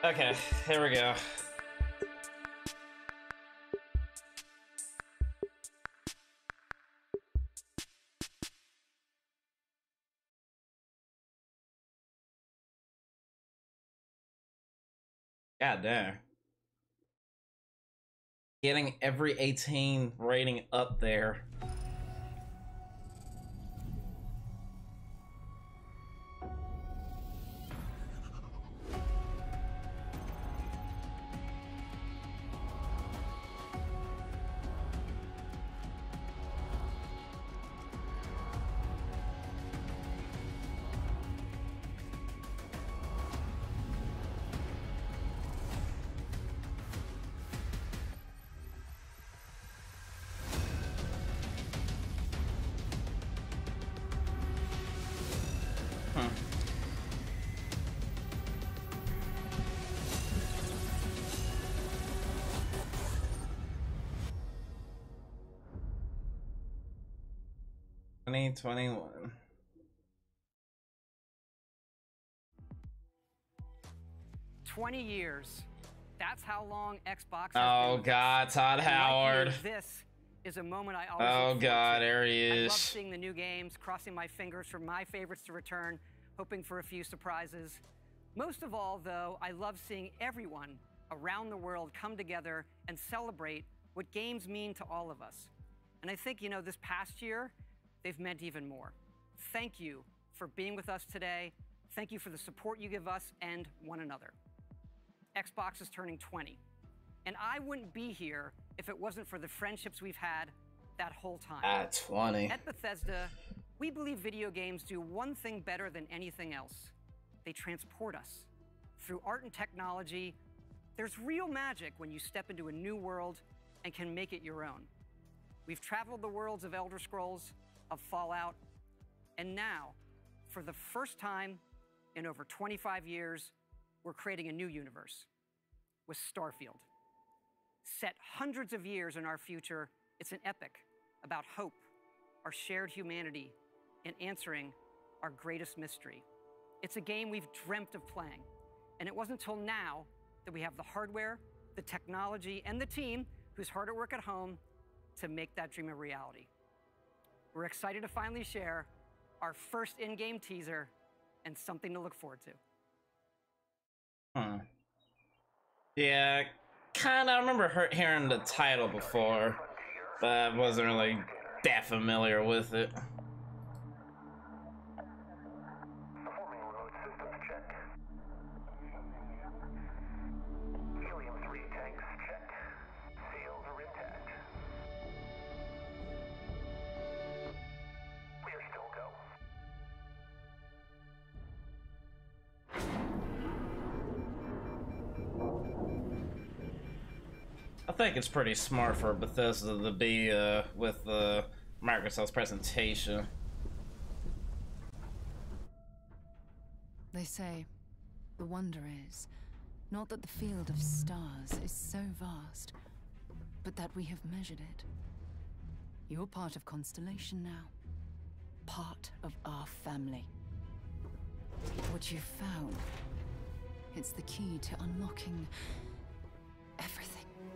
Okay, here we go. God damn. Getting every 18 rating up there. Twenty 21. 20 years. That's how long Xbox has Oh been. God, Todd Howard. Like you, this is a moment I always Oh look God, to. there he is. I love seeing the new games, crossing my fingers for my favorites to return, hoping for a few surprises. Most of all, though, I love seeing everyone around the world come together and celebrate what games mean to all of us. And I think, you know, this past year, they've meant even more. Thank you for being with us today. Thank you for the support you give us and one another. Xbox is turning 20. And I wouldn't be here if it wasn't for the friendships we've had that whole time. At 20. At Bethesda, we believe video games do one thing better than anything else. They transport us. Through art and technology, there's real magic when you step into a new world and can make it your own. We've traveled the worlds of Elder Scrolls, of Fallout, and now, for the first time in over 25 years, we're creating a new universe with Starfield. Set hundreds of years in our future, it's an epic about hope, our shared humanity, and answering our greatest mystery. It's a game we've dreamt of playing, and it wasn't until now that we have the hardware, the technology, and the team who's hard at work at home to make that dream a reality. We're excited to finally share our first in-game teaser and something to look forward to. Yeah, kinda. I remember hearing the title before, but I wasn't really that familiar with it. I think it's pretty smart for Bethesda to be with Microsoft's presentation. They say the wonder is not that the field of stars is so vast, but that we have measured it. You're part of Constellation now, part of our family. What you've found, it's the key to unlocking everything.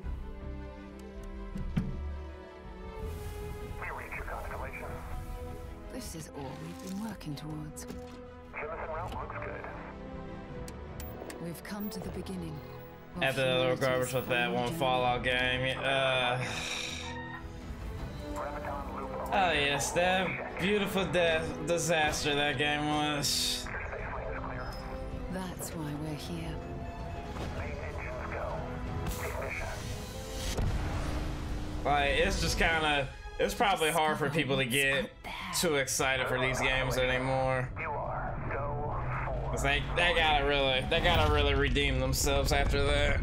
This is all we've been working towards. Jemison route looks good. We've come to the beginning. At the little garbage with that one Fallout game. Oh yes, that beautiful disaster that game was. That's why we're here. Like, it's just kind of, it's probably hard for people to get too excited for these games anymore. Cause they gotta really redeem themselves after that.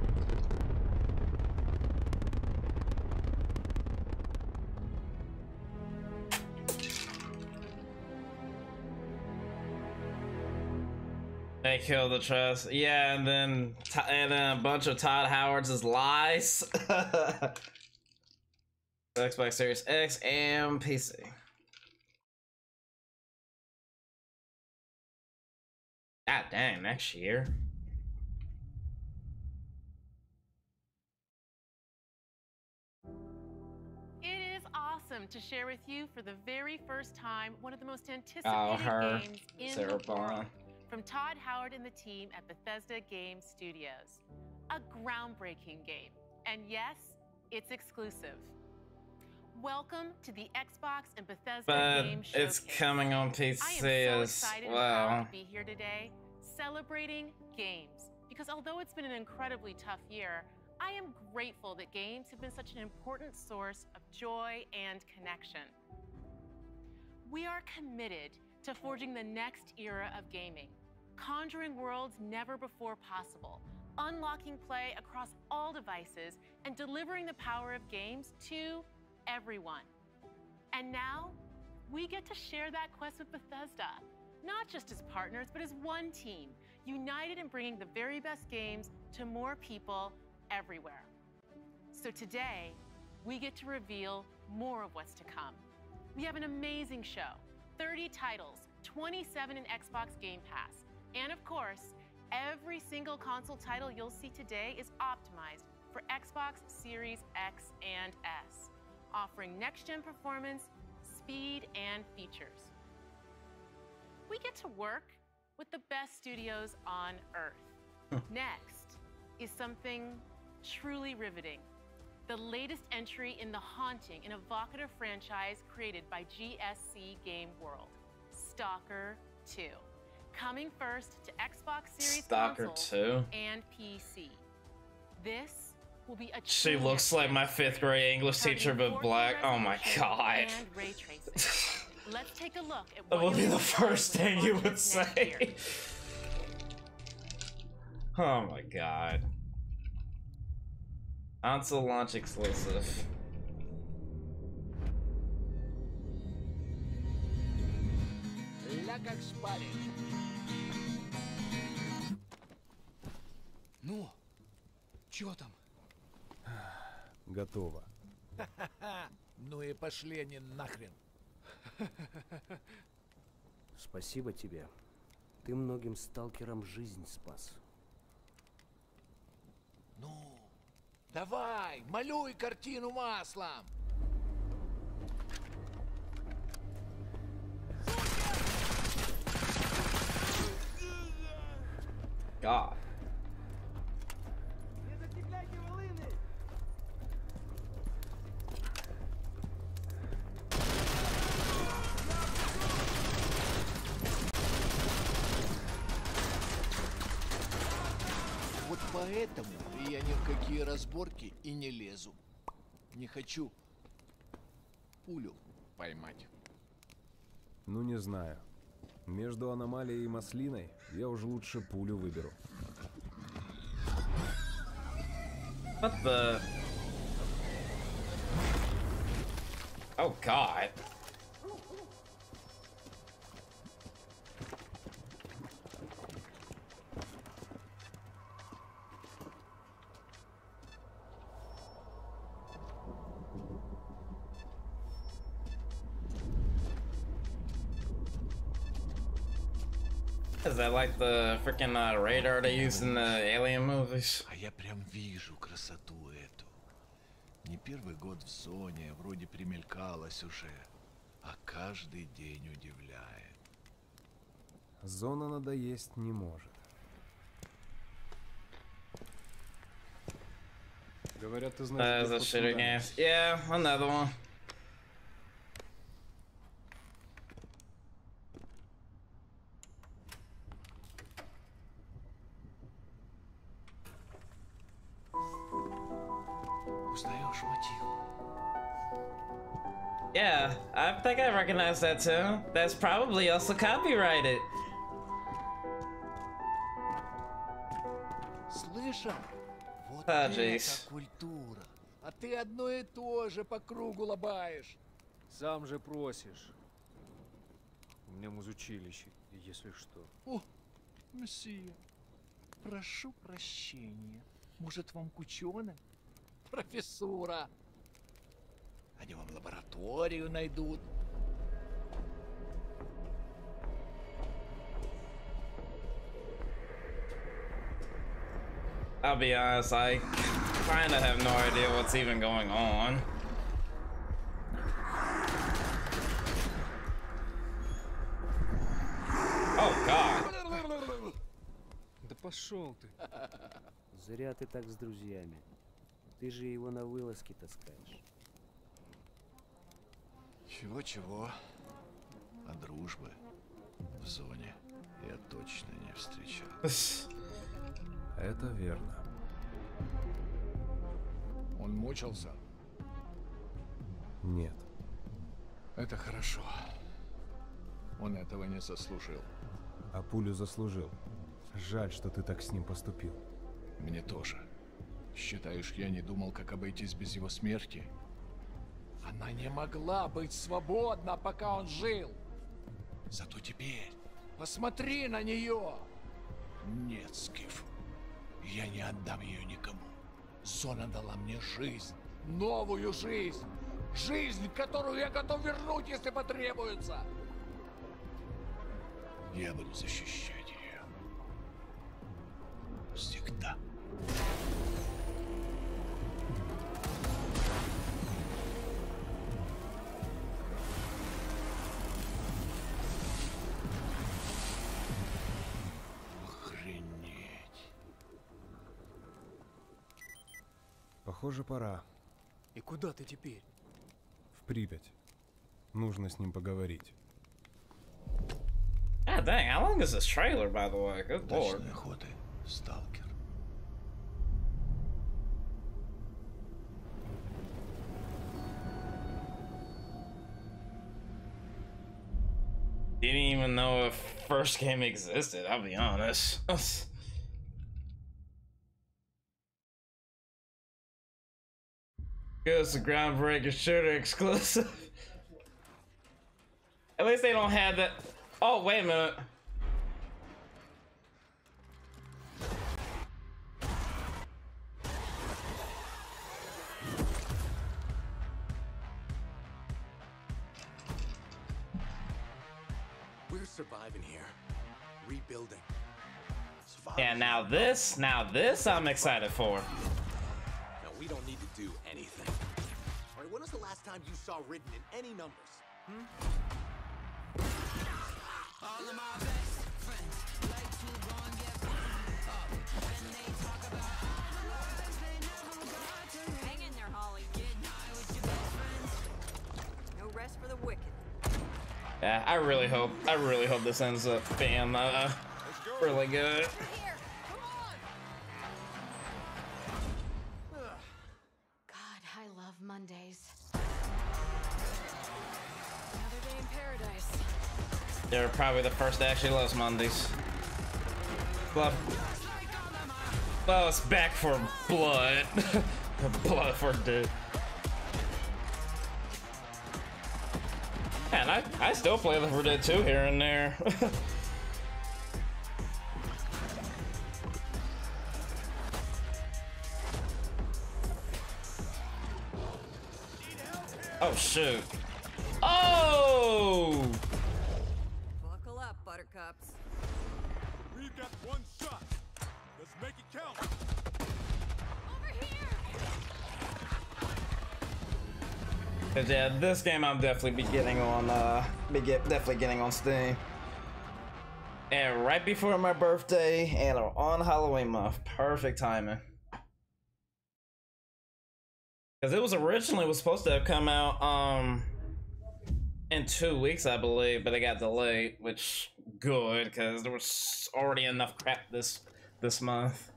They killed the trust, yeah, and then a bunch of Todd Howard's lies. Xbox Series X and PC. God dang, next year. thrilled to share with you for the very first time one of the most anticipated games in the world from Todd Howard and the team at Bethesda Game Studios. A groundbreaking game, and yes, it's exclusive. Welcome to the Xbox and Bethesda Game Showcase. It's coming on PC. I am so excited and proud to be here today, celebrating games. Because although it's been an incredibly tough year, I am grateful that games have been such an important source of joy and connection. We are committed to forging the next era of gaming, conjuring worlds never before possible, unlocking play across all devices, and delivering the power of games to everyone. And now, we get to share that quest with Bethesda, not just as partners, but as one team, united in bringing the very best games to more people everywhere. So today, we get to reveal more of what's to come. We have an amazing show, 30 titles, 27 in Xbox Game Pass, and of course, every single console title you'll see today is optimized for Xbox Series X and S, offering next-gen performance, speed, and features. We get to work with the best studios on Earth. Next is something truly riveting. The latest entry in the haunting and evocative franchise created by GSC Game World, Stalker 2. Coming first to Xbox Series console and PC. This will be a She looks like my 5th grade English teacher, but black. Oh my god. And ray tracing. Let's take a look at That what would be the first thing you would say. Oh my god. Console launch exclusive. Ну, чё там? Готово. Ну и пошли они нахрен. Спасибо тебе. Ты многим сталкерам жизнь спас. Ну, давай, малюй картину маслом. God. Вот поэтому я ни в какие разборки и не лезу. Не хочу пулю поймать. Ну не знаю. Между аномалией и маслиной я уже лучше пулю выберу. What the? Oh god. Is that like the freaking radar they use in the Alien movies? А я прям вижу красоту эту. Не первый год в зоне, вроде примелькалась уже, а каждый день удивляет. Зона надоесть не может. Говорят, ты знаешь, That is a shooter game. Yeah, another one. Узнаешь мотив? Yeah, I think I recognize that too. That's probably also copyrighted. Слышал? Вот Ah, это jeez. культура. А ты одно и то же по кругу лобаешь. Сам же просишь. У меня музучилище, если что. О, месье, прошу прощения. Может, вам кучёно? Профессура. Они вам лабораторию найдут. I'll be honest, I kinda have no idea what's even going on. пошел ты. Зря ты так с друзьями. Ты же его на вылазки таскаешь. Чего-чего, а дружбы в зоне я точно не встречал. Это верно. Он мучился? Нет. Это хорошо. Он этого не заслужил. А пулю заслужил. Жаль, что ты так с ним поступил. Мне тоже. Считаешь, я не думал, как обойтись без его смерти? Она не могла быть свободна, пока он жил. Зато теперь посмотри на нее. Нет, Скиф, я не отдам ее никому. Зона дала мне жизнь, новую жизнь. Жизнь, которую я готов вернуть, если потребуется. Я буду защищать ее. Всегда. Охренеть. Похоже, пора. И куда ты теперь? В Припять. Нужно с ним поговорить. God dang, how long is this trailer, by the way? Good lord. Удачной охоты, сталкер. Didn't even know if first game existed, I'll be honest. It's a groundbreaking shooter exclusive. At least they don't have that. Oh, wait a minute. We're surviving here. Rebuilding. Yeah, now this I'm excited for. No, we don't need to do anything. All right, when was the last time you saw written in any numbers? All of my best friends like to go and get fucked up. When they talk about all the lies they never got to live. Hang in there, Holly. Get high with your best friends. No rest for the wicked. Yeah, I really hope this ends up being really good. God, I love Mondays. Another day in paradise. They're probably the first that actually loves Mondays. Well, it's back for blood. Blood for dude. Man, I still play Left 4 Dead 2 here and there. Oh shoot. Oh! Buckle up, buttercups. We've got one shot. Let's make it count. Over here! Cause yeah, this game I'm definitely getting on Steam. And right before my birthday and on Halloween month. Perfect timing. Cause it was originally supposed to have come out in 2 weeks, I believe, but it got delayed, which good, because there was already enough crap this month.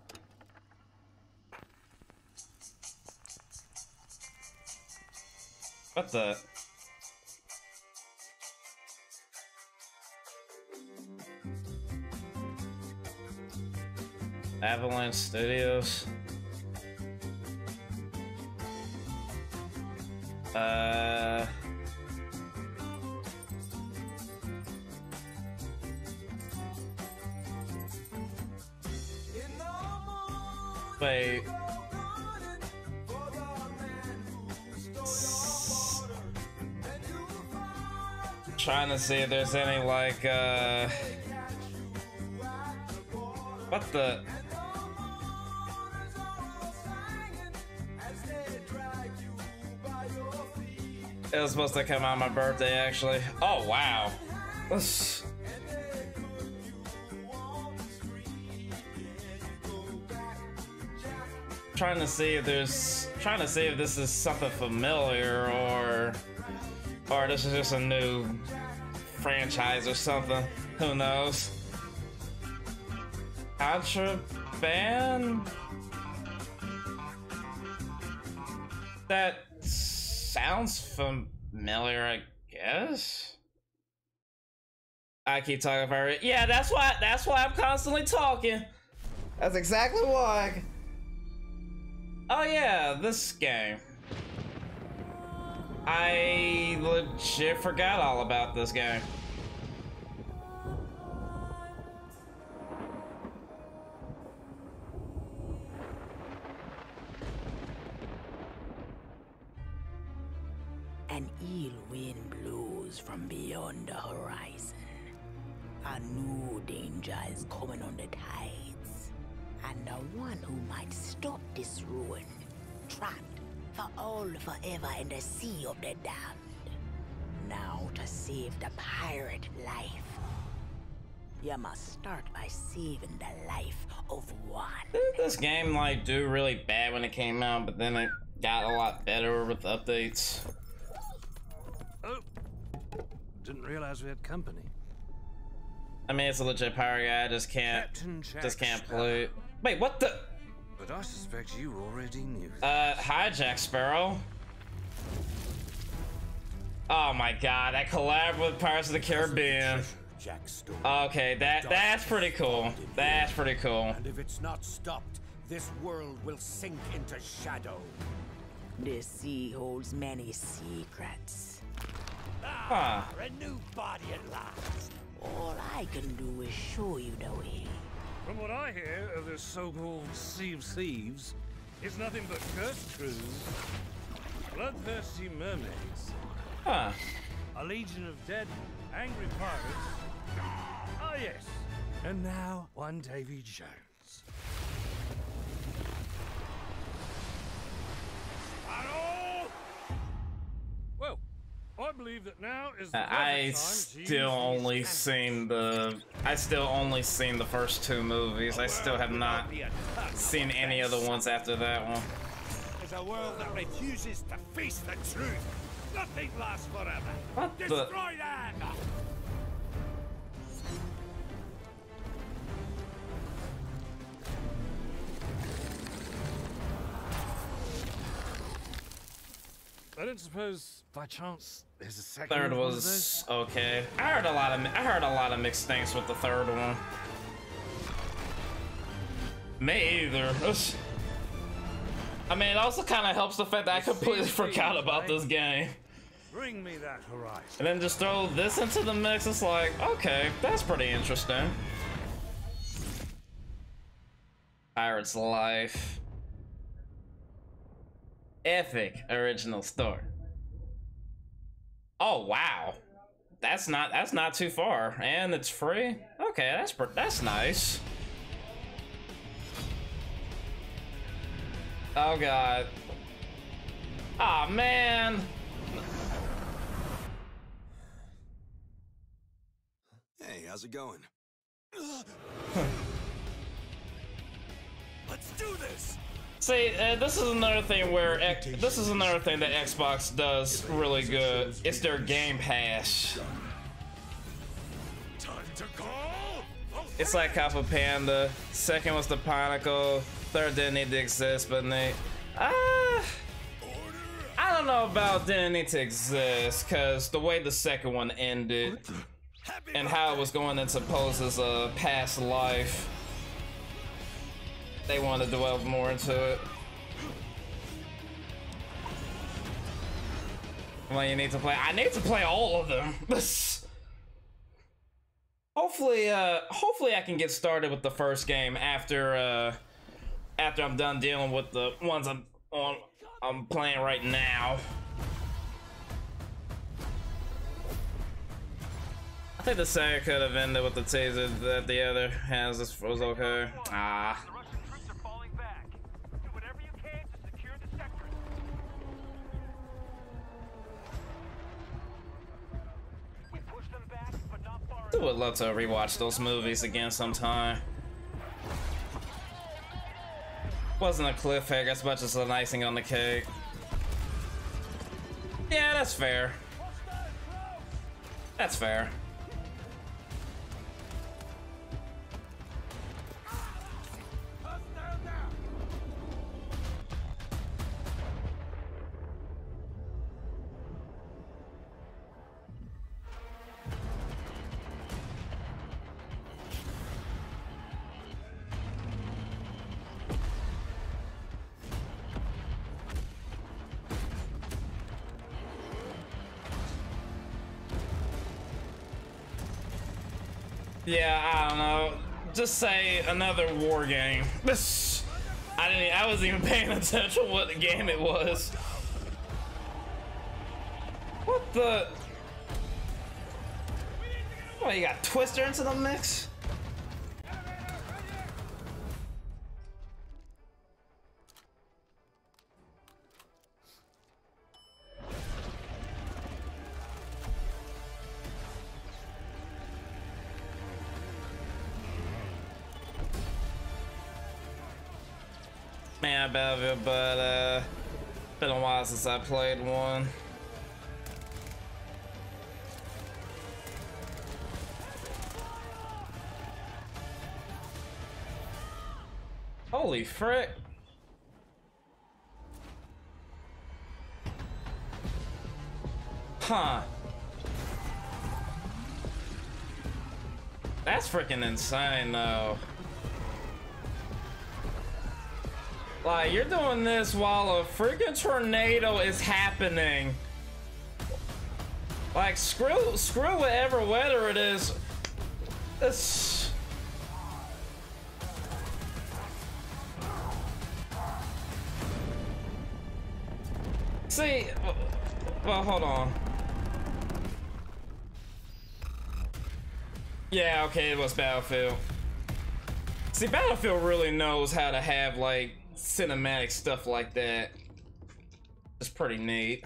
What the? Avalanche Studios. Wait. Trying to see if there's any like what the? It was supposed to come out on my birthday, actually. Oh wow. trying to see if this is something familiar or this is just a new franchise or something. Who knows? Contraband? That sounds familiar, I guess. I keep talking about it. Yeah, that's why I'm constantly talking. That's exactly why. Oh yeah, this game. I legit forgot all about this game. An ill wind blows from beyond the horizon. A new danger is coming on the tides. And the one who might stop this ruin, trapped for all forever in the sea of the damned. Now to save the pirate life, you must start by saving the life of one. Didn't this game like do really bad when it came out, but then it got a lot better with updates? Oh, didn't realize we had company. I mean, it's a legit pirate guy. I just can't play it. Wait, what the? But I suspect you already knew. Hi, Jack Sparrow. Oh my God, that collab with Pirates of the Caribbean. Okay, that's pretty cool. That's pretty cool. And if it's not stopped, this world will sink into shadow. This sea holds many secrets. Huh. A new body at last. All I can do is show you the way. From what I hear of this so-called Sea of Thieves, it's nothing but cursed crews, bloodthirsty mermaids, huh. A legion of dead, angry pirates. Ah yes, and now one Davy Jones. Well, I believe that now is the I still only seen the first two movies. I still have not seen any other ones after that one. There's a world that refuses to face the truth. Nothing lasts forever. What the? Destroy them! I don't suppose, by chance, there's a second. Third was okay. I heard a lot of mixed things with the third one. Me either. I mean, it also kind of helps the fact that I completely forgot about this game. Bring me that horizon. And then just throw this into the mix. It's like, okay, that's pretty interesting. Pirate's Life. Epic original story. Oh wow, that's not too far, and it's free. Okay, that's nice. Oh god. Oh man. Hey, how's it going? Let's do this. See, this is another thing that Xbox does really good. It's their Game Pass. Time to go. It's like Kappa Panda. Second was the Pinnacle. Third didn't need to exist, but they. I don't know about didn't need to exist, cause the way the second one ended and how it was going into Pose's past life. They want to delve more into it. Well, you need to play. I need to play all of them. Hopefully I can get started with the first game after I'm done dealing with the ones I'm playing right now. I think the second could have ended with the taser that the other has. This was okay. Ah. I would love to rewatch those movies again sometime. Wasn't a cliffhanger as much as an icing on the cake. Yeah, that's fair. That's fair. Yeah, I don't know. Just say another war game. I wasn't even paying attention what the game it was. What the? What, you got Twister into the mix? Man, Battlefield, but been a while since I played one. Holy frick. Huh. That's freaking insane though. Like, you're doing this while a freaking tornado is happening. Like, screw whatever weather it is. It's... See, well, hold on. Yeah, okay, it was Battlefield. See, Battlefield really knows how to have, like, cinematic stuff like that. It's pretty neat. I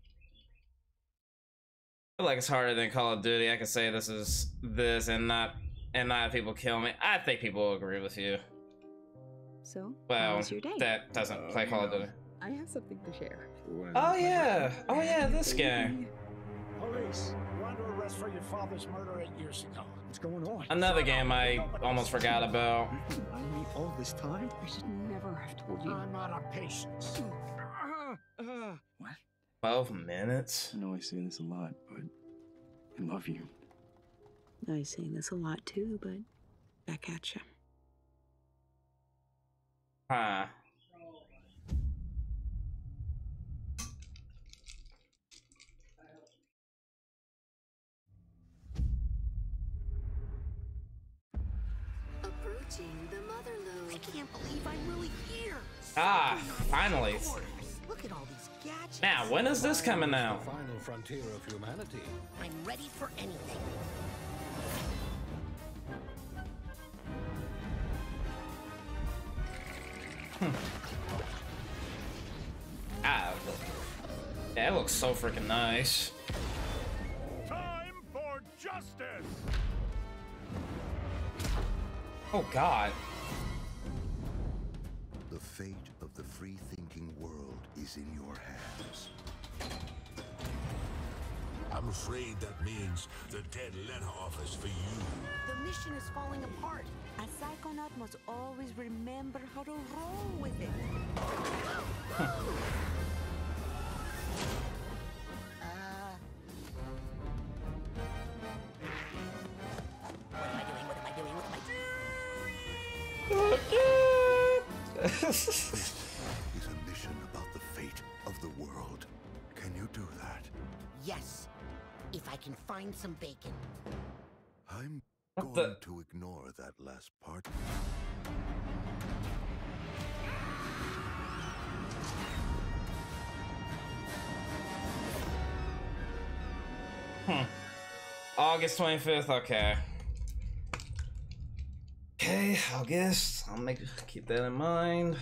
feel like it's harder than Call of Duty. I can say this is this and not have people kill me. I think people will agree with you. So, Well, how was your day? that doesn't play Call of Duty. I have something to share. Oh yeah, this game. Police, you're under arrest for your father's murder 8 years ago. What's going on? Another game I almost forgot about. Me all this time? I should never have told you. I'm out of patience. What? 12 minutes? I know I say this a lot, but I love you. I say this a lot too, but back at you. Huh. Approaching the Motherlode. I can't believe I'm really here. Ah, finally. Look at all these gadgets. Now, when is this coming out? The final frontier of humanity. I'm ready for anything. Ah, that looks so freaking nice. Time for justice. Oh God. The fate of the free-thinking world is in your hands. I'm afraid that means the dead letter office for you. The mission is falling apart. A psychonaut must always remember how to roll with it. This is a mission about the fate of the world. Can you do that? Yes, if I can find some bacon. I'm going to ignore that last part. August 25th, okay. Okay, August. I'll keep that in mind.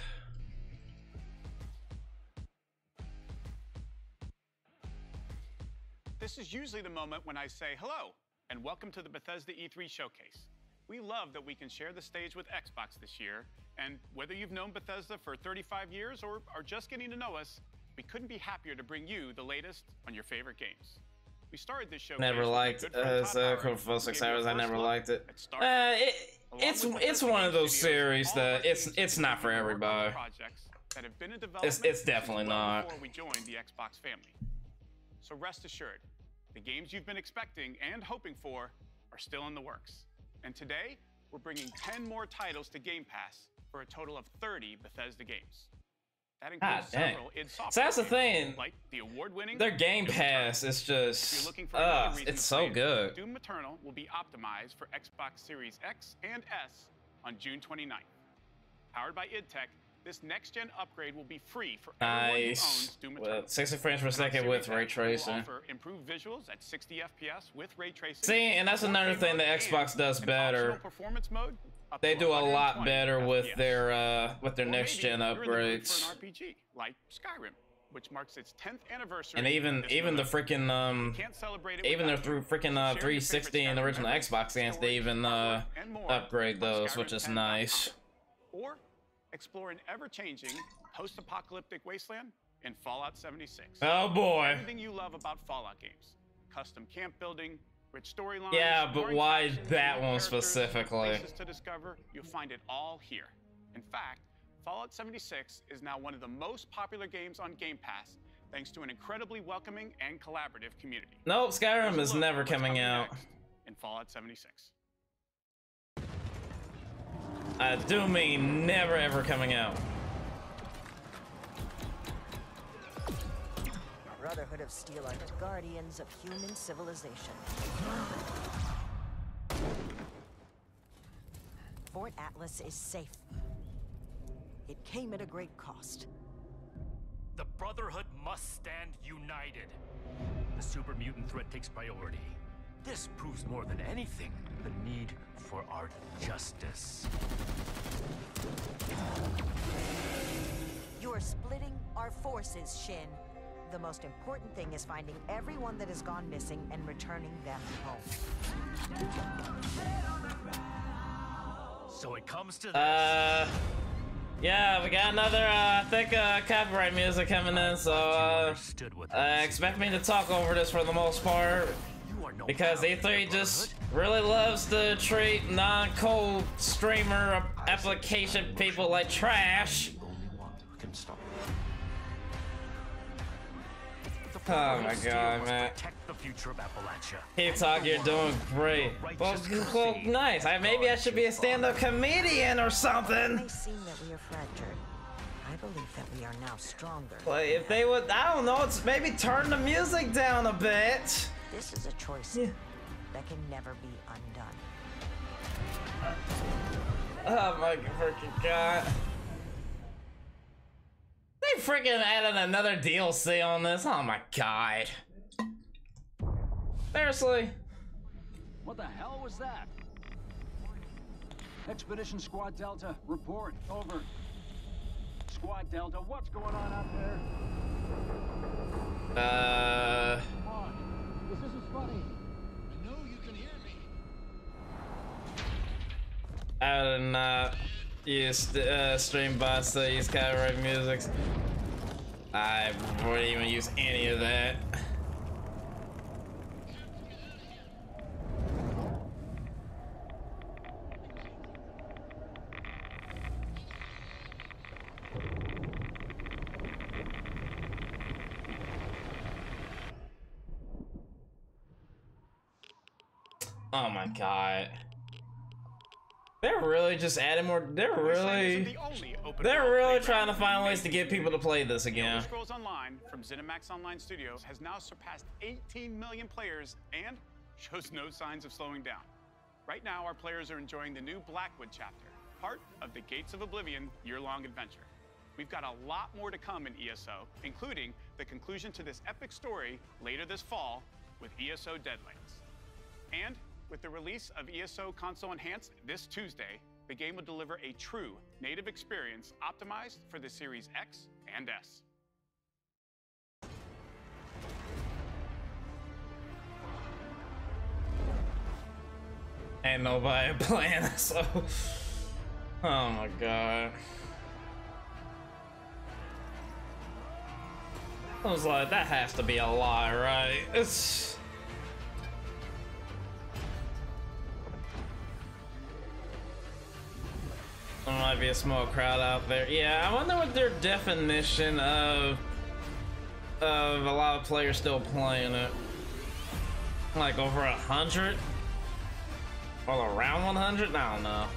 This is usually the moment when I say hello and welcome to the Bethesda E3 showcase. We love that we can share the stage with Xbox this year, And whether you've known Bethesda for 35 years or are just getting to know us, we couldn't be happier to bring you the latest on your favorite games. We started this show. Never liked Code 6 Hours. I never liked it. It's one of those series that it's not for everybody. It's definitely not. Before we joined the Xbox family. So rest assured, the games you've been expecting and hoping for are still in the works. And today, we're bringing 10 more titles to Game Pass for a total of 30 Bethesda games. That includes several id Software so that's the thing. Like the award-winning Their Game Pass is just, it's so good. Doom Eternal will be optimized for Xbox Series X and S on June 29th. Powered by id Tech, this next-gen upgrade will be free for everyone who owns Doom Eternal. 60 frames per second with ray tracing. Offer improved visuals at 60 FPS with ray tracing. See, and that's another thing that Xbox does better. Performance mode. They do a lot better with their next-gen upgrades. For an RPG like Skyrim, which marks its 10th anniversary. And even the freaking even their freaking 360 and original Xbox games, they even upgrade those, which is nice. Or explore an ever-changing post-apocalyptic wasteland in Fallout 76. Oh boy! Everything you love about Fallout games: custom camp building, rich storylines. Yeah, but why that one specifically? Places to discover, you'll find it all here. In fact, Fallout 76 is now one of the most popular games on Game Pass, thanks to an incredibly welcoming and collaborative community. Nope, Skyrim is never coming out. In Fallout 76. I do mean never ever coming out. Brotherhood of Steel are the guardians of human civilization. Fort Atlas is safe. It came at a great cost. The Brotherhood must stand united. The super mutant threat takes priority. This proves more than anything the need for our justice. You are splitting our forces, Shin. The most important thing is finding everyone that has gone missing and returning them home. So it comes to this. Yeah, we got another, I think, copyright music coming in, so, expect me to talk over this for the most part, because E3 just really loves to treat non-code streamer application people like trash. Oh my god, man. Hey, Talk, you're doing great. Well, nice. Maybe I should be a stand-up comedian or something. It may seem that we are fractured. I believe that we are now stronger. But if they would, I don't know, it's maybe turn the music down a bit. This is a choice that can never be undone. Oh my freaking god. They freaking added another DLC on this. Oh my god. Seriously? What the hell was that? Expedition Squad Delta, report. Over. Squad Delta, what's going on out there? Come on. This isn't funny. I know you can hear me. I did not use stream bots to use copyright music. I wouldn't even use any of that. Oh my god. They're really just adding more. They're really trying to find ways to get people to play this again. Elder Scrolls Online from ZeniMax Online Studios has now surpassed 18 million players and shows no signs of slowing down. Right now, our players are enjoying the new Blackwood chapter, part of the Gates of Oblivion year-long adventure. We've got a lot more to come in ESO, including the conclusion to this epic story later this fall with ESO Deadlands. And with the release of ESO Console Enhanced this Tuesday, the game will deliver a true native experience optimized for the Series X and S. Ain't nobody playing, so Oh my god. I was like, that has to be a lie, right? It's... There might be a small crowd out there. Yeah, I wonder what their definition of a lot of players still playing it. Like over 100? Or around 100? I don't know.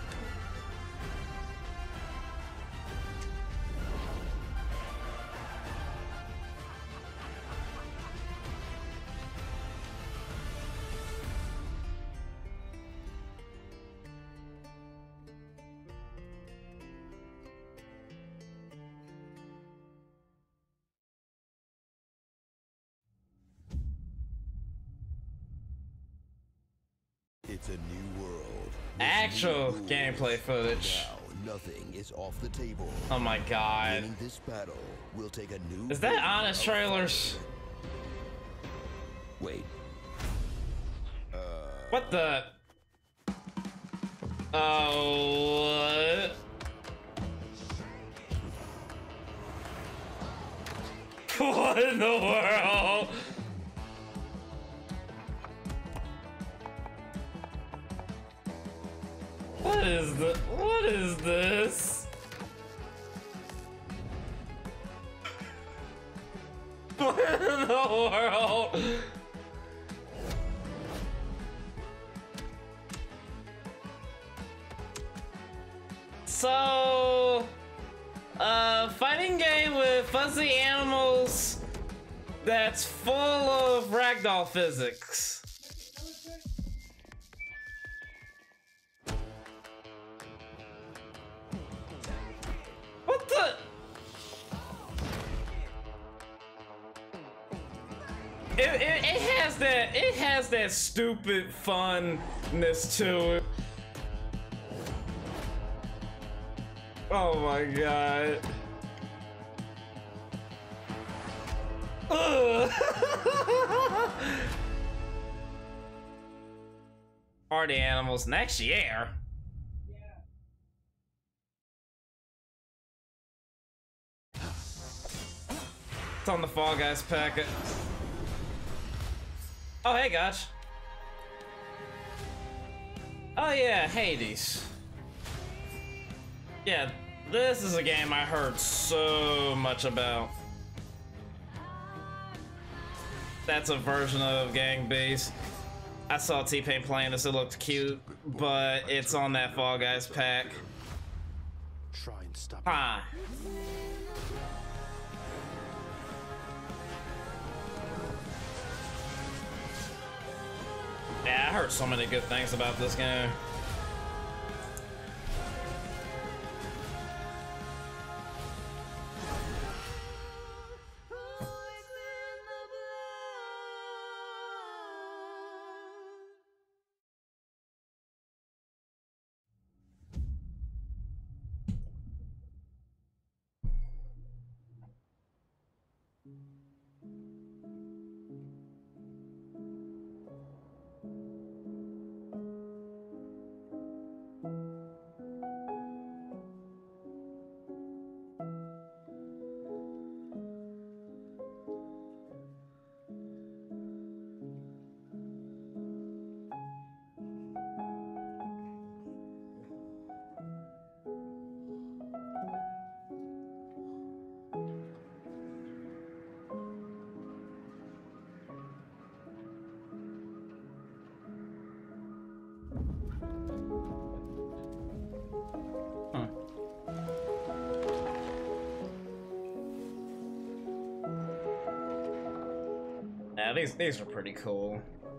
It's a new world. Actual gameplay footage. Now, nothing is off the table. Oh my god. Winning this battle will take a new. Is that honest trailers? Wait. What the? Oh. What in the world? What is the? What is this? What in the world? So, fighting game with fuzzy animals that's full of ragdoll physics. What the? It has that stupid funness to it. Oh my god. Ugh. Party animals next year. It's on the Fall Guys packet. Oh, hey, gosh. Oh, yeah, Hades. Yeah, this is a game I heard so much about. That's a version of Gang Beasts. I saw T-Pain playing this, it looked cute, but it's on that Fall Guys pack. Try and stop. Ah. Yeah, I heard so many good things about this game. Yeah, these are pretty cool.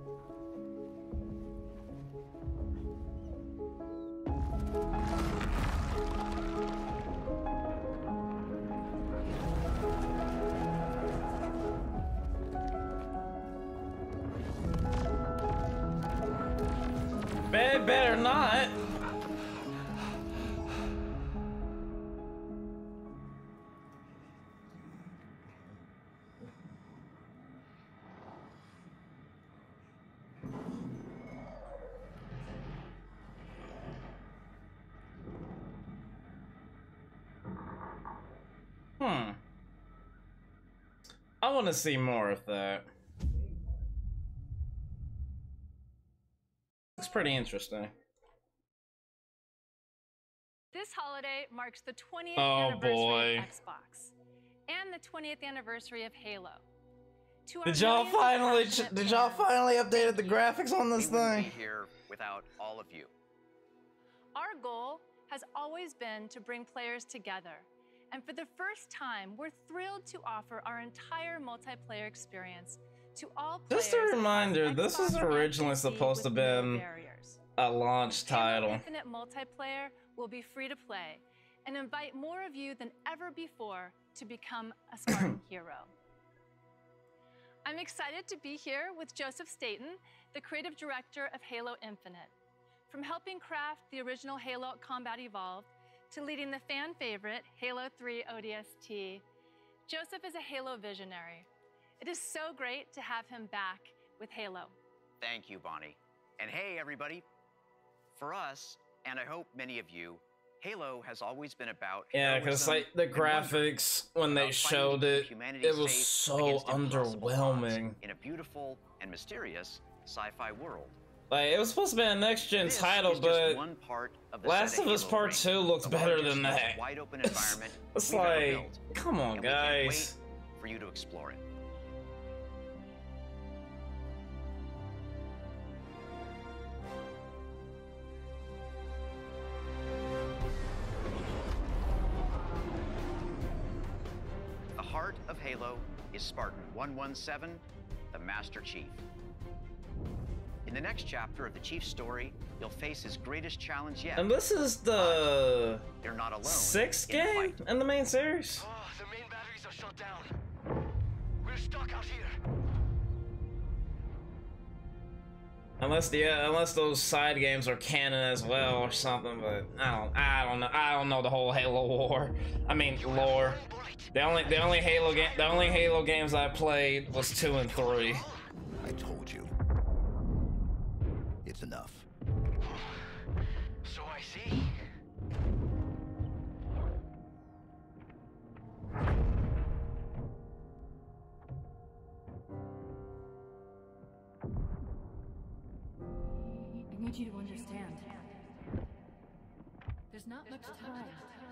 Better not. I want to see more of that. Looks pretty interesting. This holiday marks the 20th Oh, anniversary boy. of Xbox and the 20th anniversary of Halo. To our Did y'all millions of finally passionate did y'all fans, finally updated the graphics on this We wouldn't thing? be here without all of you. Our goal has always been to bring players together. And for the first time, we're thrilled to offer our entire multiplayer experience to all players. Just a reminder, this is originally supposed to have been a launch title. Infinite multiplayer will be free to play and invite more of you than ever before to become a Spartan hero. I'm excited to be here with Joseph Staten, the creative director of Halo Infinite. From helping craft the original Halo Combat Evolved to leading the fan favorite Halo 3 ODST, Joseph is a Halo visionary. It is so great to have him back with Halo. Thank you, Bonnie. And hey, everybody. For us, and I hope many of you, Halo has always been about Yeah, because like the graphics when they showed it, it was so underwhelming. In a beautiful and mysterious sci-fi world. Like it was supposed to be a next gen title, but Last of Us Part 2 looks better than that. Wide open environment It's we've ever like, built, come on, and we can't guys. wait for you to explore it. The heart of Halo is Spartan 117, the Master Chief. In the next chapter of the Chief's story, you'll face his greatest challenge yet. And this is the They're not alone 6th in the game fight. in the main series. The main batteries are shut down. We're stuck out here. Unless those side games are canon as well or something, but I don't know the whole Halo lore. The only Halo games I played was 2 and 3. I told you. It's enough. So I see. I need you to understand. There's not much time.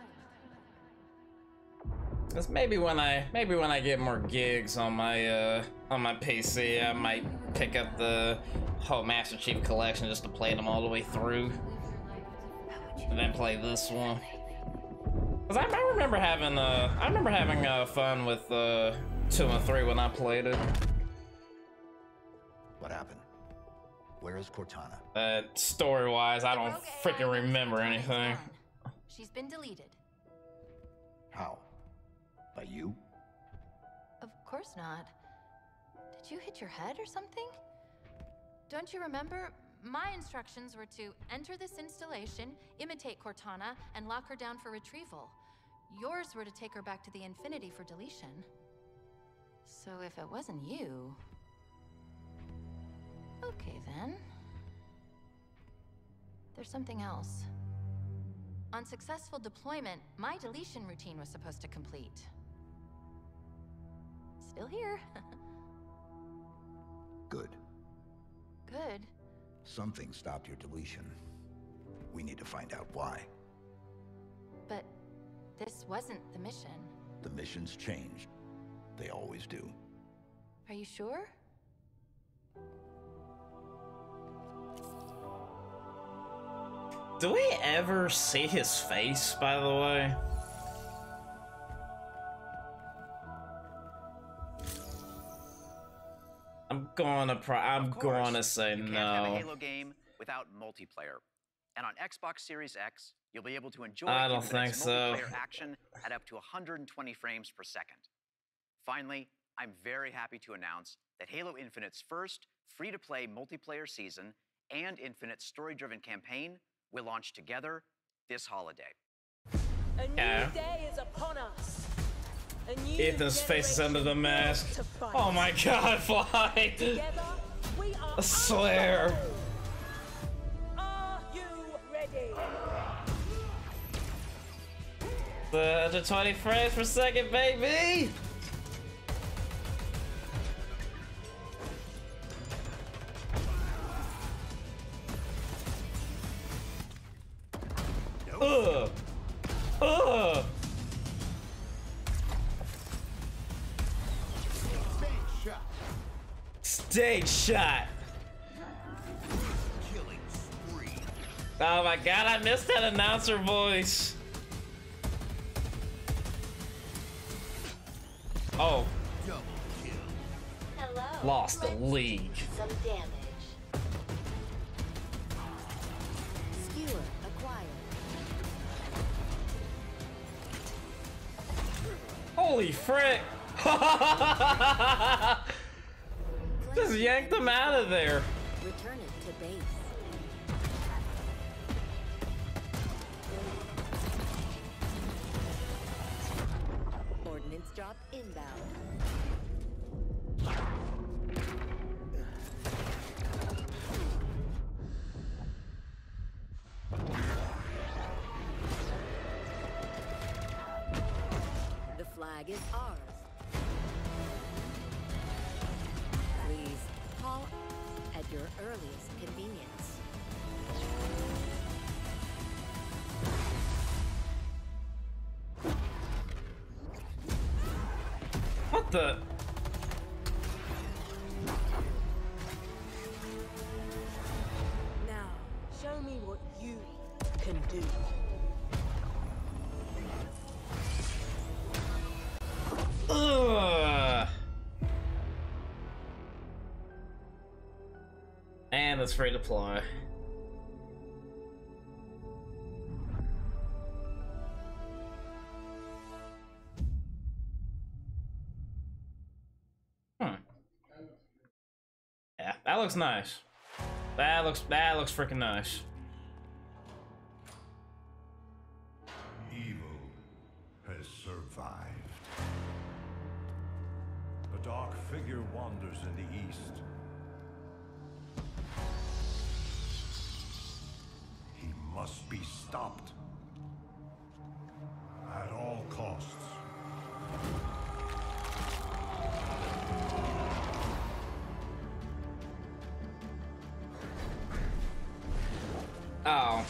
That's maybe when I get more gigs on my PC, I might pick up the whole Master Chief Collection just to play them all the way through, and then play this one. Cause I remember having fun with 2 and 3 when I played it. What happened? Where is Cortana? Story-wise, I don't freaking remember anything. She's been deleted. How? By you? Of course not. Did you hit your head or something? Don't you remember? My instructions were to enter this installation, imitate Cortana, and lock her down for retrieval. Yours were to take her back to the Infinity for deletion. So if it wasn't you... Okay then. There's something else. On successful deployment, my deletion routine was supposed to complete. Still here. Good. Good. Something stopped your deletion. We need to find out why. But this wasn't the mission. The missions changed. They always do. Are you sure? Do we ever see his face, by the way? I'm gonna say You can't have a no. Halo game without multiplayer. And on Xbox Series X, you'll be able to enjoy I don't Infinite's think so. multiplayer action at up to 120 frames per second. Finally, I'm very happy to announce that Halo Infinite's first free-to-play multiplayer season and Infinite's story-driven campaign will launch together this holiday. A new Yeah. day is upon us. A new Ethan's face is under the mask. to fight. Oh my god, Fly! Together, we are I swear. Are you ready? The 120 frames per second, baby! Ugh! Ugh! Stage shot! Oh my god, I missed that announcer voice! Oh. Hello. Lost the league. Some damage. Skewer acquired. Holy frick! Just yanked them out of there. Return it to base. Ordnance drop inbound. The flag is ours. Please call at your earliest convenience. What the? Now, show me what you can do. Ugh. And it's free to play. Yeah, that looks nice. That looks freaking nice. Evil has survived. A dark figure wanders in the east. He must be stopped. At all costs. Oh.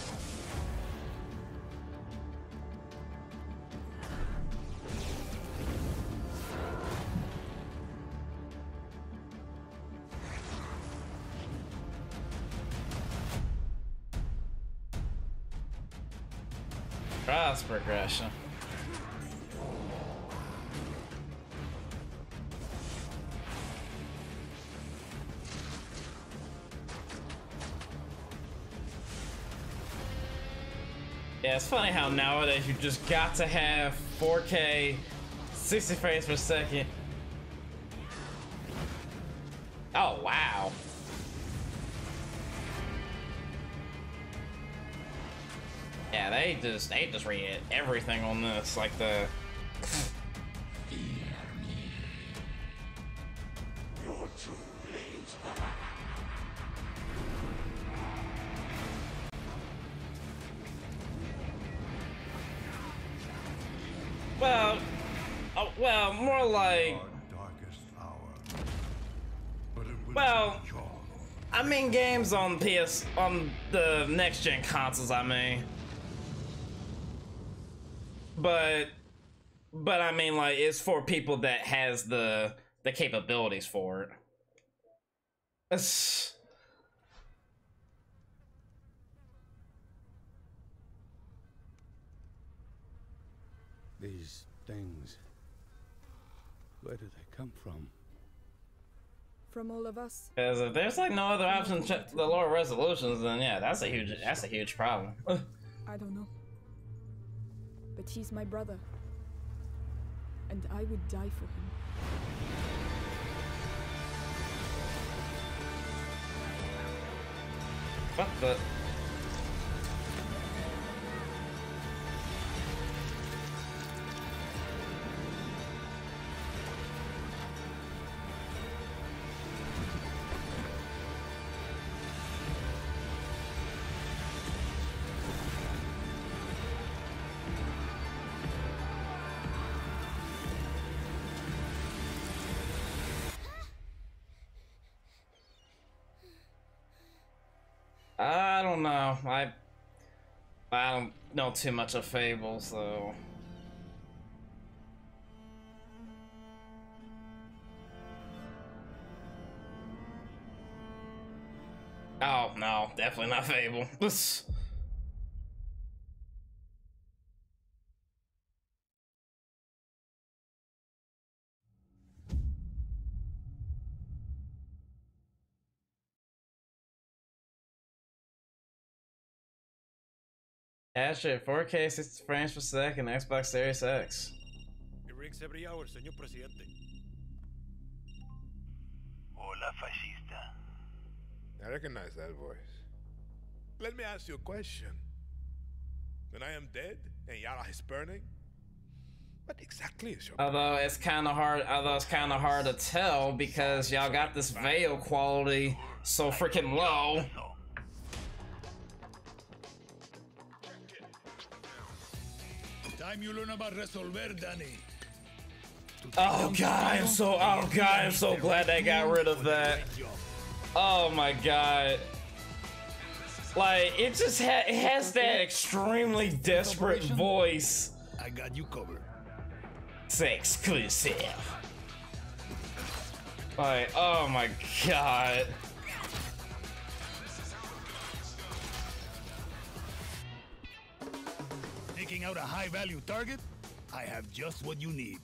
Cross progression. Yeah, it's funny how nowadays you just got to have 4K 60 frames per second. Oh wow. Yeah, they just redid everything on this, like the well, more like well, I mean games on the next gen consoles, I mean. But I mean, like, it's for people that has the capabilities for it. These things, where do they come from? From all of us. Because if there's like no other option to the lower resolutions, then yeah, that's a huge problem. I don't know. But he's my brother. And I would die for him. What the? I don't know. I don't know too much of Fable, so. Oh no, definitely not Fable. Astro 4K 60 frames per second, Xbox Series X. It rings every hour, señor presidente. Hola, fascista. I recognize that voice. Let me ask you a question. When I am dead and Yara is burning, what exactly is your Although it's kind of hard to tell because y'all got this veil quality so freaking low. Time you learn about resolver, Danny. Oh god, I'm so glad they got rid of that. Oh my god. Like, it just it has that extremely desperate voice. I got you covered. It's exclusive. Like, oh my god. Taking out a high-value target? I have just what you need.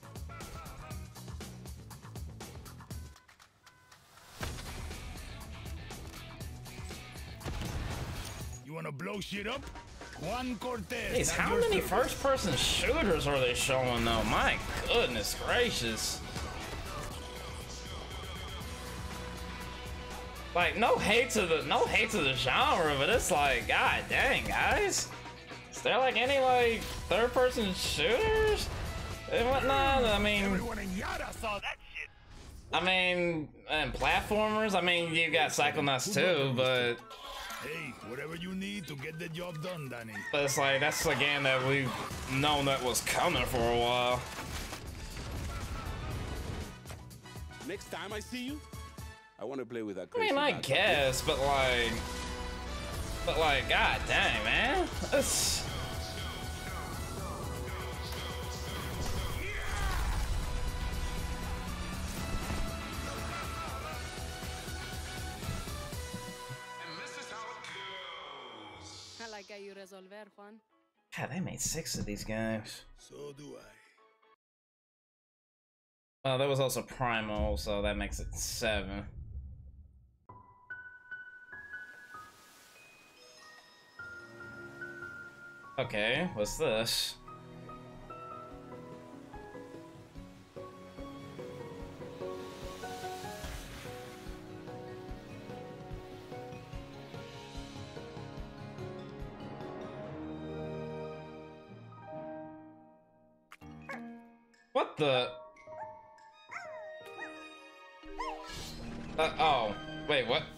You wanna blow shit up? Juan Cortez. Jeez, how many first-person shooters are they showing though? My goodness gracious. Like, no hate to the genre, but it's like, god dang, guys. Is there like any like third-person shooters and whatnot? I mean, everyone in Yara saw that shit. I mean, and platformers. I mean, you got Psychonauts too, but hey, whatever you need to get the job done, Danny. But it's like that's a game that we've known that was coming for a while. Next time I see you, I want to play with that I crazy mean, I bastard. guess, but like, god dang, man. That's... I like how you resolver, Juan. God, they made 6 of these games. So do I. Well, there was also Primal, so that makes it 7. Okay, what's this? What the? Oh, wait, what?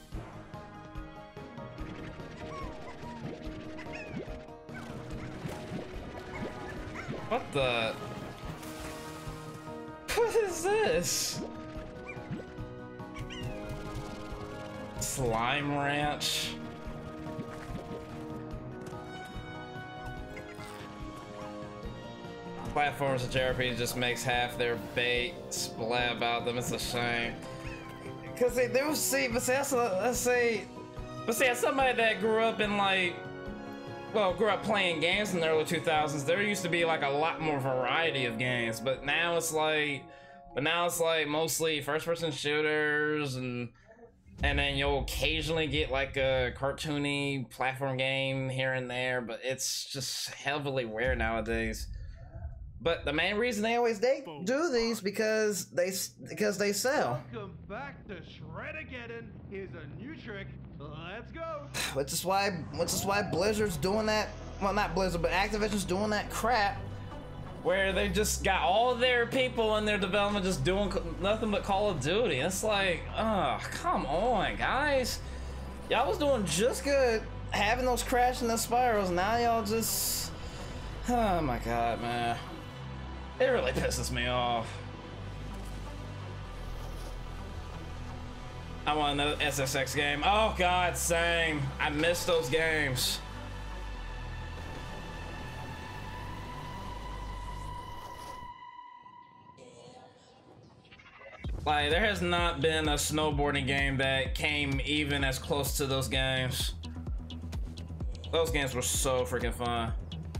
What the? What is this? Slime Ranch? Platforms and JRPG just makes half their bait splat about them. It's a shame. Cause they do see, but see, that's as somebody that grew up in like, well, grew up playing games in the early 2000s. There used to be like a lot more variety of games, but now it's like, mostly first-person shooters, and then you'll occasionally get like a cartoony platform game here and there, but it's just heavily rare nowadays. But the main reason they always do these because they sell. Welcome back to Shred-ageddon. Here's a new trick. Let's go. Which is why Blizzard's doing that. Well, not Blizzard, but Activision's doing that crap, where they just got all their people in their development just doing nothing but Call of Duty. It's like, oh, come on, guys. Y'all was doing just good having those crashing the spirals. Now y'all just, oh my god, man. It really pisses me off. I want another SSX game. Oh God, same. I miss those games. Like, there has not been a snowboarding game that came even as close to those games. Those games were so freaking fun.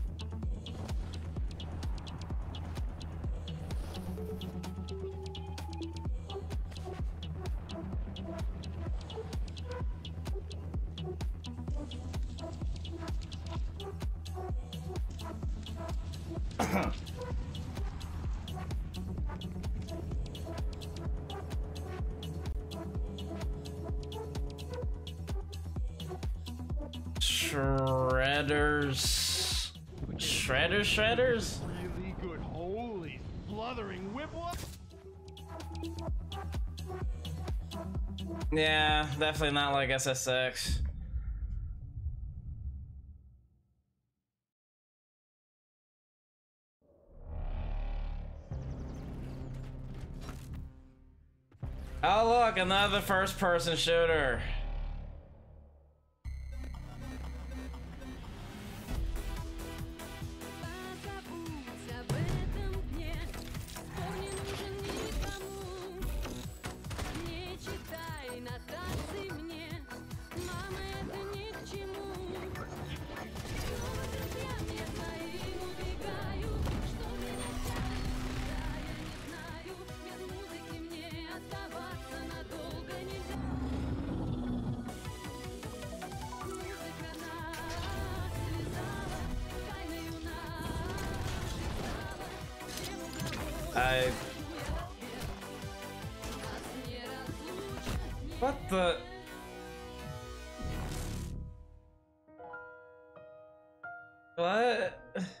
Shredders? Really good, holy, sluthering whip whoop. Yeah, definitely not like SSX. Oh look, another first-person shooter. What the? What?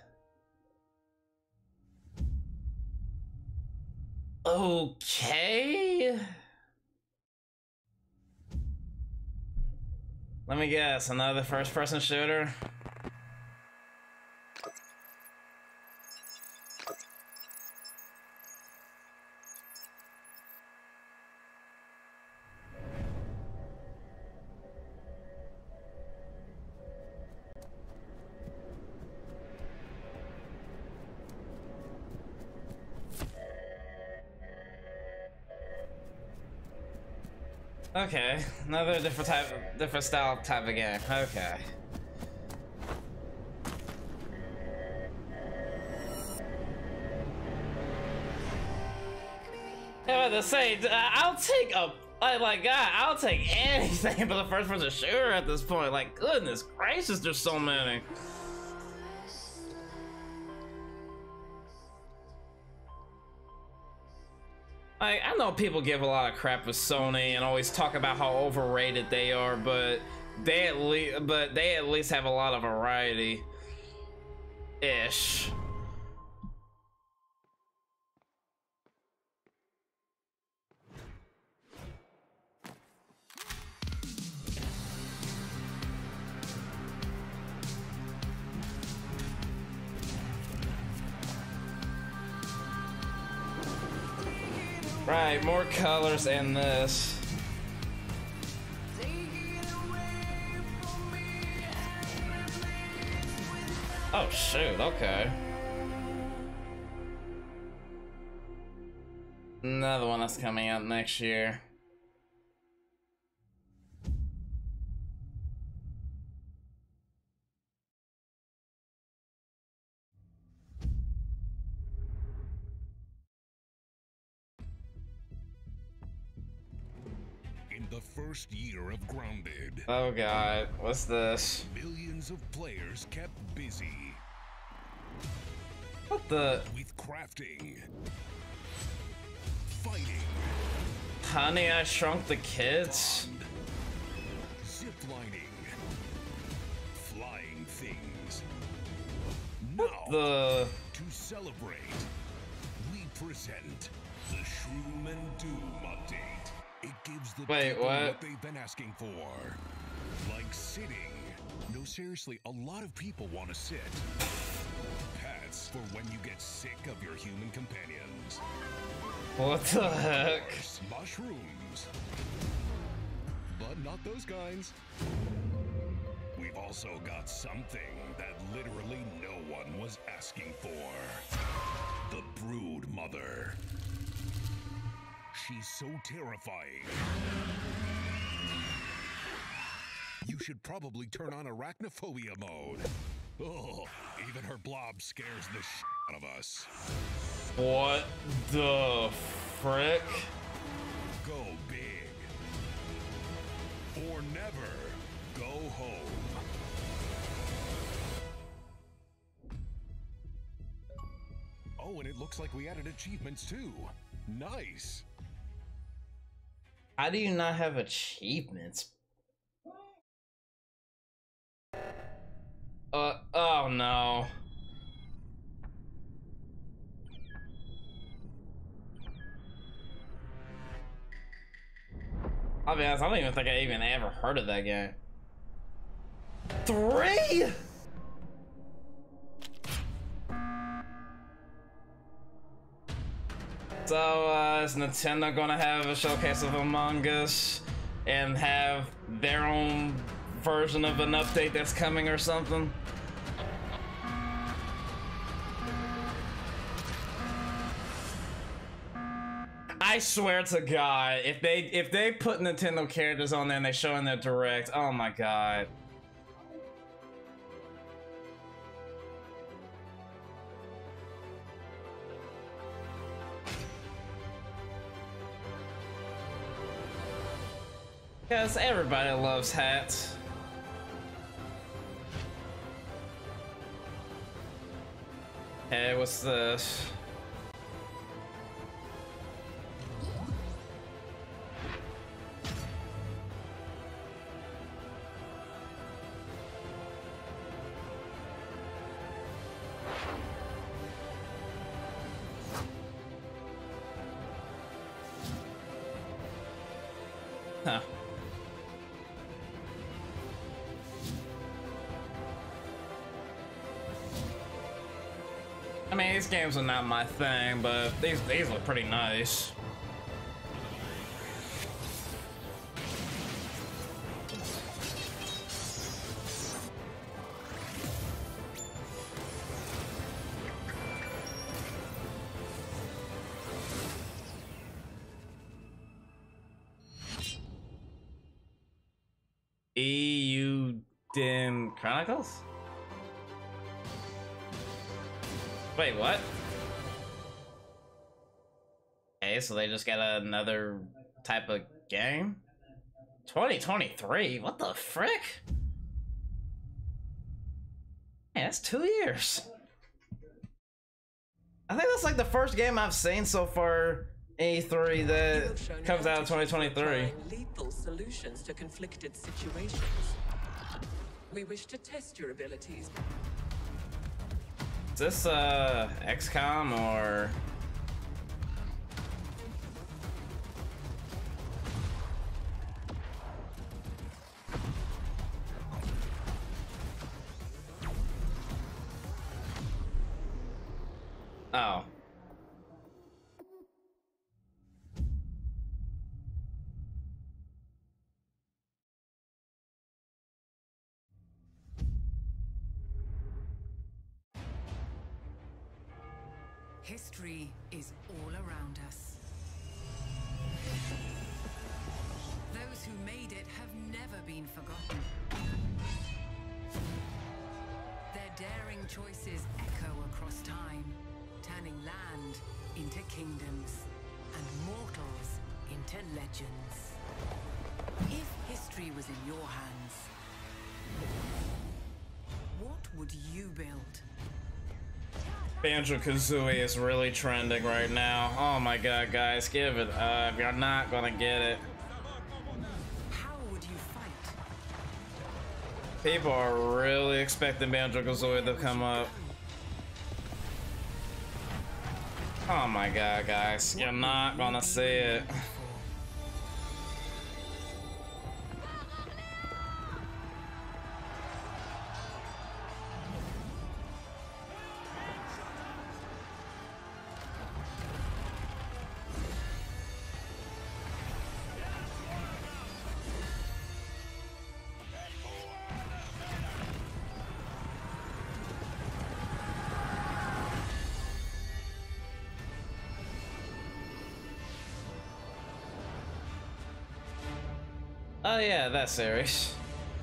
Okay. Let me guess, another first-person shooter? Okay, another different style type of game. Okay. Yeah, to say, I'll take I'll take anything but the first-person shooter at this point. Like, goodness gracious, there's so many. I know people give a lot of crap with Sony and always talk about how overrated they are, but they at least have a lot of variety ish. Right, more colors in this. Oh shoot, okay. Another one that's coming out next year. The first year of Grounded. Oh god, what's this? Millions of players kept busy. What the? With crafting, fighting, Honey, I Shrunk the Kids. Ziplining, flying things. What now, the? To celebrate, we present the Shroom and Doom update. It gives the people what they've been asking for. Like sitting. No, seriously, a lot of people want to sit. Pets for when you get sick of your human companions. What the heck? Mushrooms. but not those kinds. We've also got something that literally no one was asking for. The Brood Mother. She's so terrifying. You should probably turn on arachnophobia mode. Oh, even her blob scares the shit out of us. What the frick? Go big. Or never go home. Oh, and it looks like we added achievements too. Nice. How do you not have achievements? Oh no. I'll be honest, I don't even think I even ever heard of that game. 3? So, is Nintendo gonna have a showcase of Among Us and have their own version of an update that's coming or something? I swear to God, if they put Nintendo characters on there and they show in their direct, oh my God. Because everybody loves hats. Hey, what's this? Huh. I mean, these games are not my thing, but these look pretty nice. Eiyuden Chronicles? Wait, what? Okay, so they just got another type of game? 2023? What the frick? Man, that's 2 years. I think that's like the first game I've seen so far E3 that comes out in 2023. Lethal solutions to conflicted situations. We wish to test your abilities. Is this XCOM or? Oh. History is all around us. Those who made it have never been forgotten. Their daring choices echo across time, turning land into kingdoms and mortals into legends. If history was in your hands, what would you build? Banjo-Kazooie is really trending right now. Oh my God, guys, give it up. You're not gonna get it. How would you fight? People are really expecting Banjo-Kazooie to come up. Oh my God, guys, you're not gonna see it. Oh yeah, that series.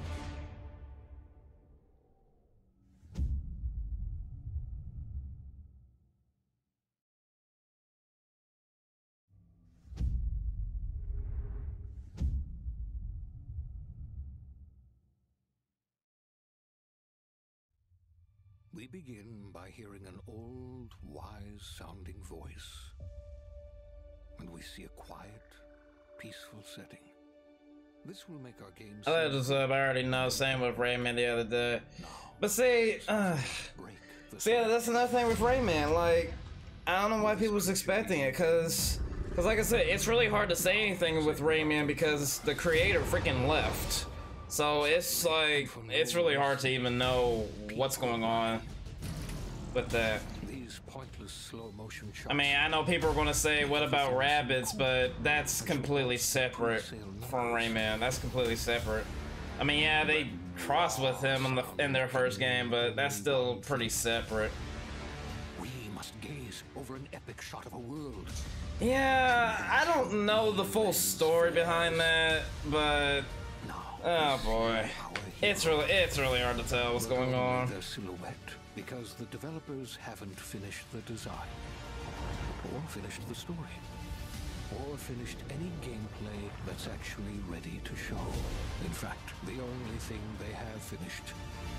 We begin by hearing an old, wise-sounding voice. And we see a quiet, peaceful setting. This will make our game... I already know, same with Rayman the other day. But see, that's another thing with Rayman, like, I don't know why people was expecting it, cause like I said, it's really hard to say anything with Rayman because the creator freaking left. So it's like, it's really hard to even know what's going on with that. These pointless slow motion shots. I mean, I know people are gonna say, what about Rabbids, but that's completely separate from Rayman. That's completely separate. I mean, yeah, they crossed with him in their first game, but that's still pretty separate. We must gaze over an epic shot of a world. Yeah, I don't know the full story behind that, but oh boy, it's really hard to tell what's going on. Their silhouette, because the developers haven't finished the design, or finished the story, or finished any gameplay that's actually ready to show. In fact, the only thing they have finished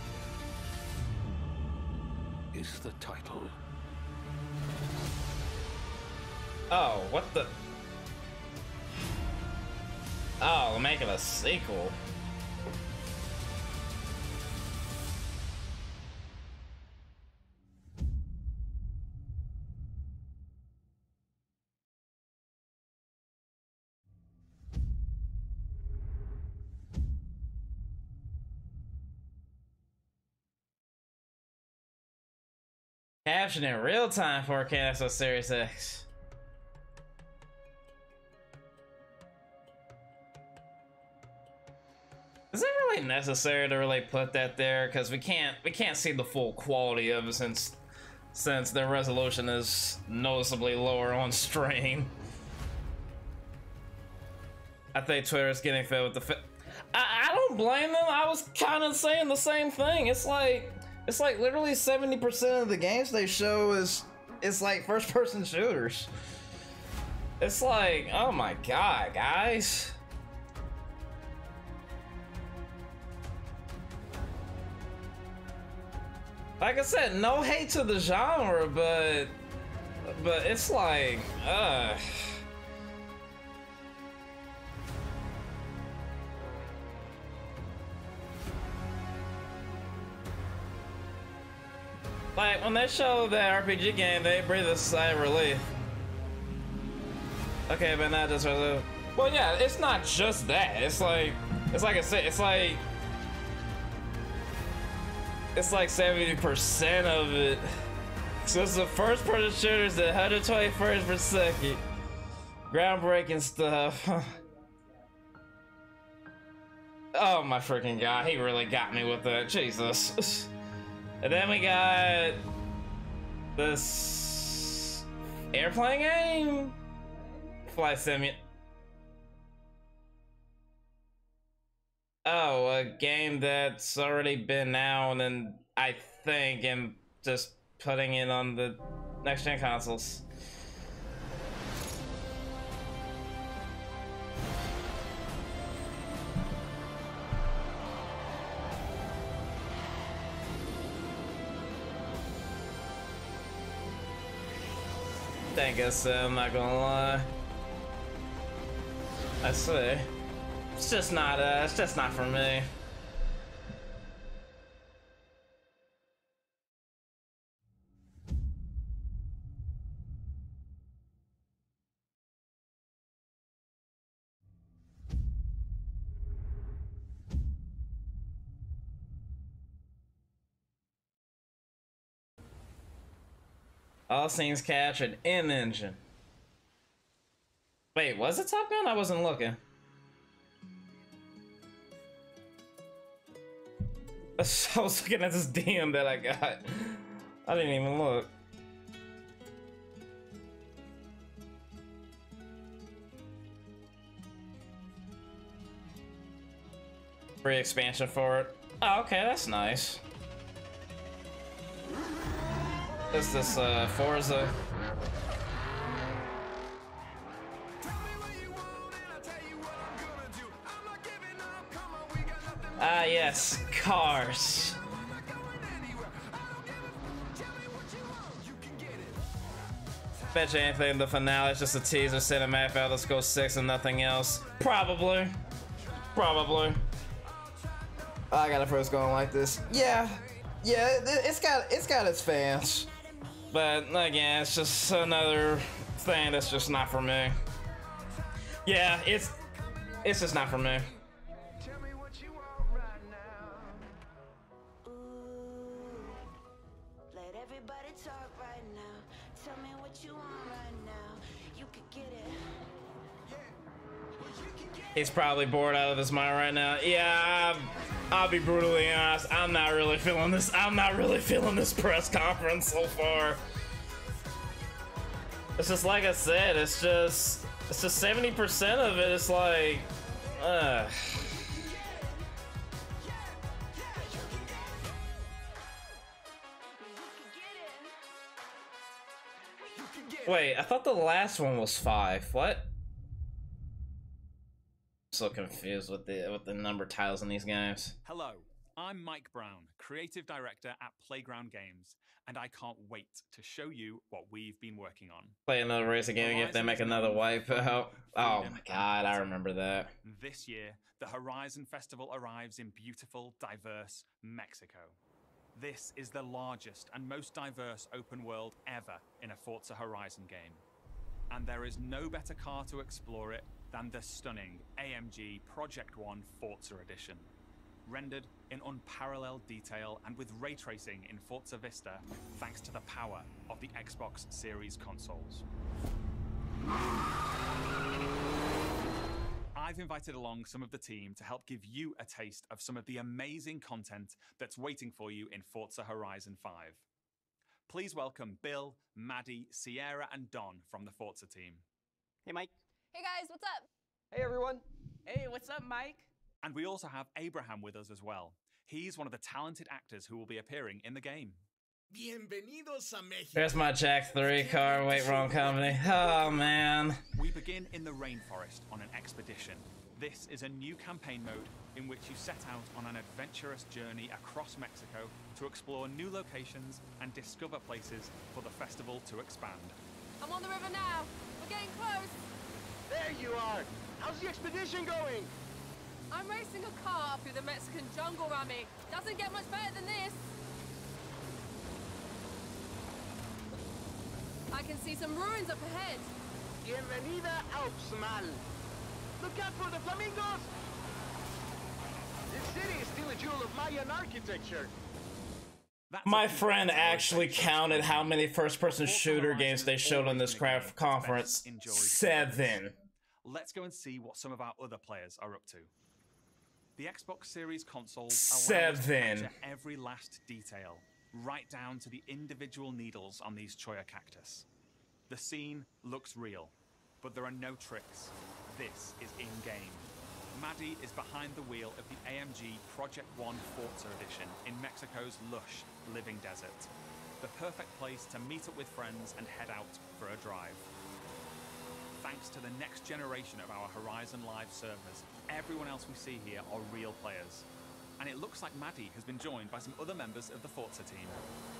is the title. Oh, what the? Oh, they're making a sequel. Caption in real time 4K, that's a Series X. Is it really necessary to really put that there? Because we can't see the full quality of it since their resolution is noticeably lower on stream. I think Twitter is getting fed with the I don't blame them. I was kind of saying the same thing. It's like literally 70% of the games they show is like first-person shooters. It's like, oh my god, guys. Like I said, no hate to the genre, but it's like, like when they show that RPG game, they breathe a sigh of relief. Okay, but not just relief. Well, yeah, it's not just that. It's like I said, it's like 70% of it. So it's the first person shooters at 120 frames per second. Groundbreaking stuff. Oh my freaking god, he really got me with that. Jesus. And then we got this airplane game? Flight Simulator. Oh, a game that's already been out and I think and just putting it on the next gen consoles. I guess I'm not gonna lie. I see. It's just not for me. All scenes captured in engine. Wait, was it Top Gun? I wasn't looking. I was looking at this DM that I got. I didn't even look. Free expansion for it. Oh, okay, that's nice. Is this Forza? Ah, yes, cars. Bet you anything the finale is just a teaser cinematic for Elder Scrolls 6 and nothing else. Probably. Probably. I gotta first going like this. Yeah, it's got its fans, but again, it's just another thing that's just not for me. Yeah, it's just not for me. He's probably bored out of his mind right now. Yeah, I'll be brutally honest. I'm not really feeling this. I'm not really feeling this press conference so far. It's just like I said. It's just 70% of it. It's like, Wait, I thought the last one was 5. What? So confused with the number titles in these games. Hello, I'm Mike Brown, creative director at Playground Games, and I can't wait to show you what we've been working on. Play another racing game if they make another Wipeout. Oh my god, I remember that. This year, the Horizon Festival arrives in beautiful, diverse Mexico. This is the largest and most diverse open world ever in a Forza Horizon game. And there is no better car to explore it than the stunning AMG Project One Forza Edition. Rendered in unparalleled detail and with ray tracing in Forza Vista, thanks to the power of the Xbox Series consoles. I've invited along some of the team to help give you a taste of some of the amazing content that's waiting for you in Forza Horizon 5. Please welcome Bill, Maddie, Sierra, and Don from the Forza team. Hey, Mike. Hey guys, what's up? Hey, everyone. Hey, what's up, Mike? And we also have Abraham with us as well. He's one of the talented actors who will be appearing in the game. Bienvenidos a Mexico. There's my Jack 3 car. Wait, wrong company. Oh man. We begin in the rainforest on an expedition. This is a new campaign mode in which you set out on an adventurous journey across Mexico to explore new locations and discover places for the festival to expand. I'm on the river now. We're getting close. There you are! How's the expedition going? I'm racing a car through the Mexican jungle, Rami. Doesn't get much better than this. I can see some ruins up ahead. Bienvenida a Uxmal. Look out for the flamingos! This city is still a jewel of Mayan architecture. My friend actually counted how many first-person shooter games they showed on this craft conference. 7. Let's go and see what some of our other players are up to. The Xbox Series consoles 7. Every last detail, right down to the individual needles on these Choya cactus. The scene looks real, but there are no tricks. This is in-game. Maddie is behind the wheel of the AMG Project One Forza Edition in Mexico's lush, living desert. The perfect place to meet up with friends and head out for a drive. Thanks to the next generation of our Horizon Live servers, everyone else we see here are real players. And it looks like Maddie has been joined by some other members of the Forza team.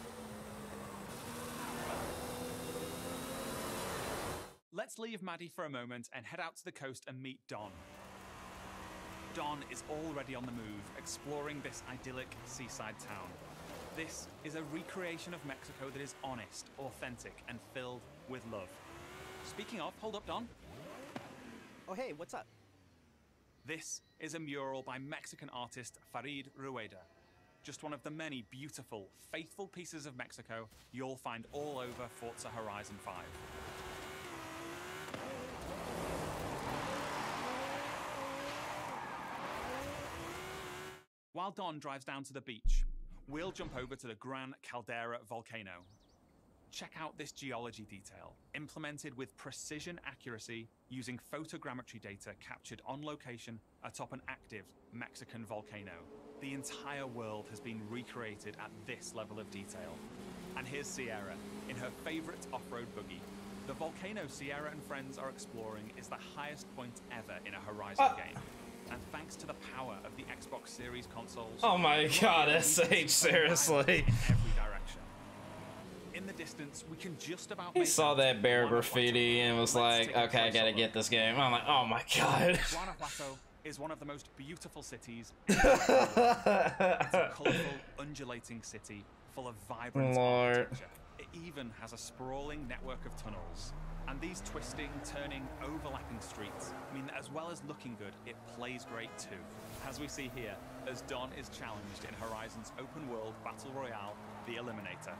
Let's leave Maddie for a moment and head out to the coast and meet Don. Don is already on the move, exploring this idyllic seaside town. This is a recreation of Mexico that is honest, authentic, and filled with love. Speaking of, hold up, Don. Oh, hey, what's up? This is a mural by Mexican artist Farid Rueda. Just one of the many beautiful, faithful pieces of Mexico you'll find all over Forza Horizon 5. While Don drives down to the beach, we'll jump over to the Gran Caldera volcano. Check out this geology detail, implemented with precision accuracy using photogrammetry data captured on location atop an active Mexican volcano. The entire world has been recreated at this level of detail. And here's Sierra, in her favorite off-road buggy. The volcano Sierra and friends are exploring is the highest point ever in a Horizon game. And thanks to the power of the Xbox Series consoles... Oh my god, SH, seriously. ...in every direction. In the distance, we can just about He saw that bear graffiti and was like, okay, I gotta get this game. I'm like, oh my god. Guanajuato is one of the most beautiful cities in the world. It's a colorful, undulating city full of vibrant architecture. It even has a sprawling network of tunnels. And these twisting, turning, overlapping streets mean that as well as looking good, it plays great too. As we see here, as Don is challenged in Horizon's open world battle royale, The Eliminator.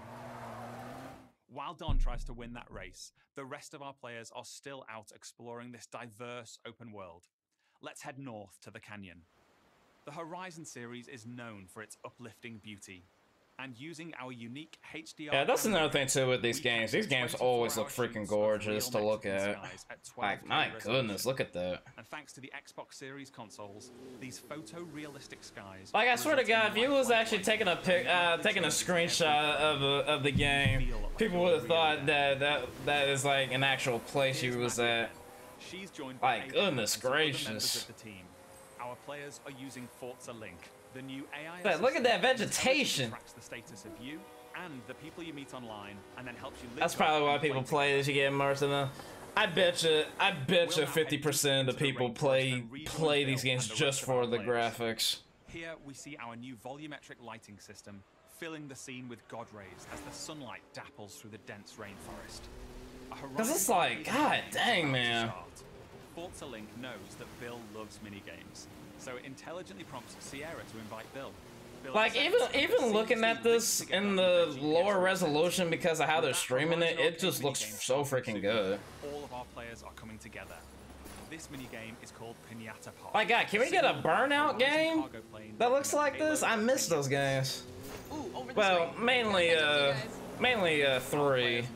While Don tries to win that race, the rest of our players are still out exploring this diverse open world. Let's head north to the canyon. The Horizon series is known for its uplifting beauty. And using our unique HDR... Yeah, that's another thing too with these games. These games always look freaking gorgeous to look at. Like, my goodness, look at that. And thanks to the Xbox Series consoles, these photorealistic skies... Like, I swear to God, if you was actually taking a screenshot of the game, people would have thought that is like an actual place you was at. She's joined by goodness gracious. Of the team. Our players are using Forza Link, the new AI. But look at that vegetation. Tracks the status of you and the people you meet online, and then helps you. That's probably why people play this. You get immersed in them. I bet you 50% of the people play these games just for the graphics. Here we see our new volumetric lighting system, filling the scene with god rays as the sunlight dapples through the dense rainforest. Cause it's like, god dang, man. Forza Link knows that Bill loves minigames, so it intelligently prompts Sierra to invite Bill. Like, even looking at this in the lower resolution because of how they're streaming it, it just looks so freaking good. All of our players are coming together. This minigame is called Pinata Park. My god, can we get a Burnout game that looks like this? I miss those games. Well, mainly 3.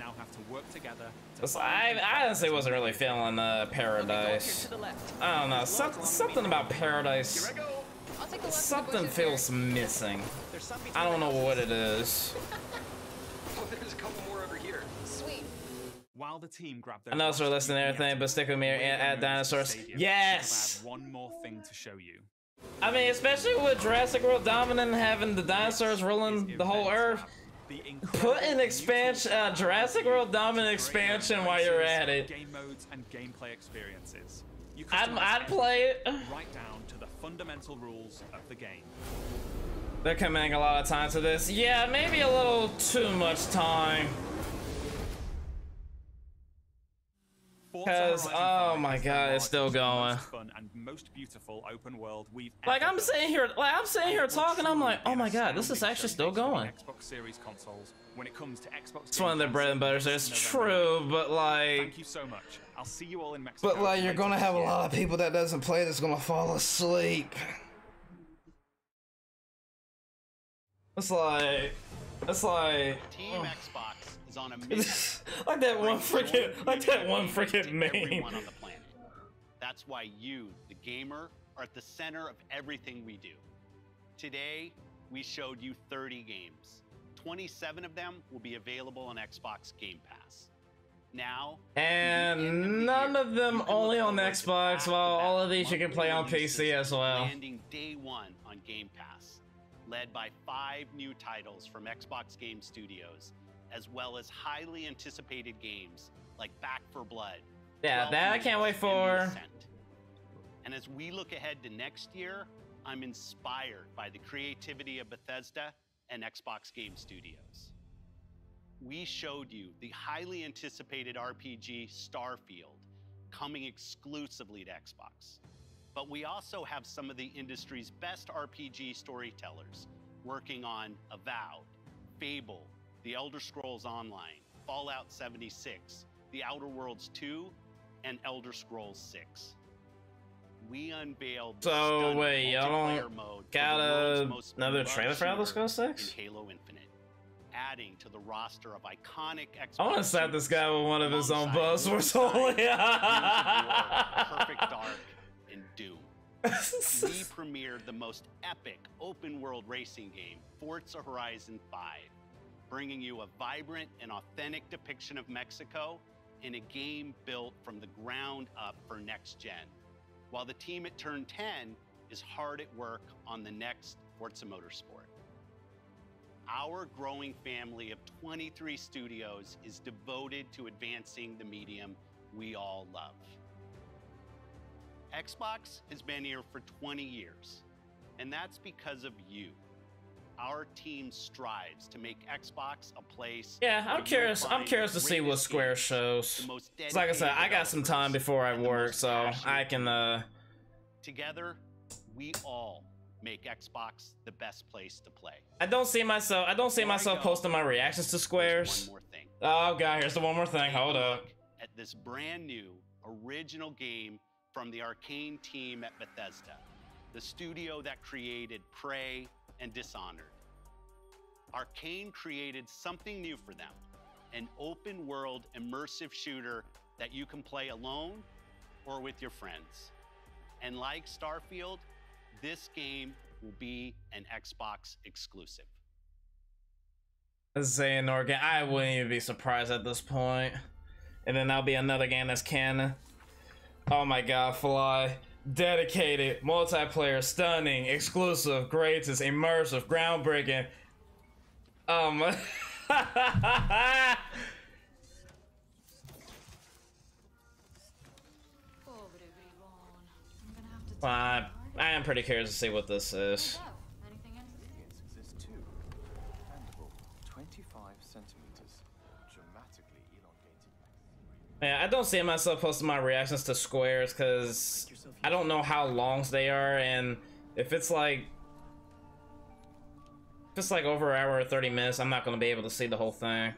I honestly wasn't really feeling Paradise. I don't know, something about Paradise. Something feels missing. I don't know what it is. There's a couple more over here. Sweet. While the team grab I know it's for listening to everything, but stick with me and add dinosaurs. Yes! I have one more thing to show you. I mean, especially with Jurassic World Dominant having the dinosaurs ruling the whole Earth. Put an expansion, Jurassic World Dominant expansion while you're at it. Game modes and gameplay experiences. I'd play it. Right down to the fundamental rules of the game. They're committing a lot of time to this. Yeah, maybe a little too much time. Because, oh my god, it's still going. Fun and most beautiful open world we've like, I'm sitting here talking, I'm like, oh my god, this is actually still going. Xbox Series consoles. When it comes to Xbox, it's one of their bread and butters. It's true, but like, thank you so much. I'll see you all in Mexico. But like, you're gonna have a lot of people that doesn't play that's gonna fall asleep. It's like Team Xbox is on a mission. like that one freaking meme. Everyone on the planet. That's why you, the gamer, are at the center of everything we do. Today, we showed you 30 games. 27 of them will be available on Xbox Game Pass. Now, and none of them only on Xbox, while all of these you can play on PC as well. Landing day one on Game Pass, led by 5 new titles from Xbox Game Studios, as well as highly anticipated games like Back 4 Blood. Yeah, that I can't wait for. And as we look ahead to next year, I'm inspired by the creativity of Bethesda and Xbox Game Studios. We showed you the highly anticipated RPG Starfield coming exclusively to Xbox. But we also have some of the industry's best RPG storytellers working on Avowed, Fable, The Elder Scrolls Online, Fallout 76, The Outer Worlds 2, and Elder Scrolls 6. We unveiled the so wait, y'all multiplayer don't mode got another trailer for Elder Scrolls 6? in Halo Infinite. adding to the roster of iconic Xbox. I want to slap this guy with one of his own buzzwords. Holy. Perfect Dark and Doom. We premiered the most epic open-world racing game, Forza Horizon 5, bringing you a vibrant and authentic depiction of Mexico in a game built from the ground up for next gen, while the team at Turn 10 is hard at work on the next Forza Motorsport. Our growing family of 23 studios is devoted to advancing the medium we all love. Xbox has been here for 20 years, and that's because of you. Our team strives to make Xbox a place. Yeah, I'm curious to see what Square shows. It's like I said, I got some time before I work, so I can Together, we all make Xbox the best place to play. I don't see myself posting my reactions to Squares. One more thing. Oh god, here's the one more thing. Hold up. At this brand new original game from the Arcane team at Bethesda, the studio that created Prey and Dishonored. Arcane created something new for them, an open world immersive shooter that you can play alone or with your friends. And like Starfield, this game will be an Xbox exclusive. Xehanort game. I wouldn't even be surprised at this point. And then that'll be another game that's canon. Oh my god, Fly. Dedicated, multiplayer, stunning, exclusive, greatest, immersive, groundbreaking. Fine. I am pretty curious to see what this is. This too. Expandable, 25 centimeters, dramatically elongated. Yeah, I don't see myself posting my reactions to Squares because I don't know how long they are, and if it's like over an hour or 30 minutes, I'm not gonna be able to see the whole thing.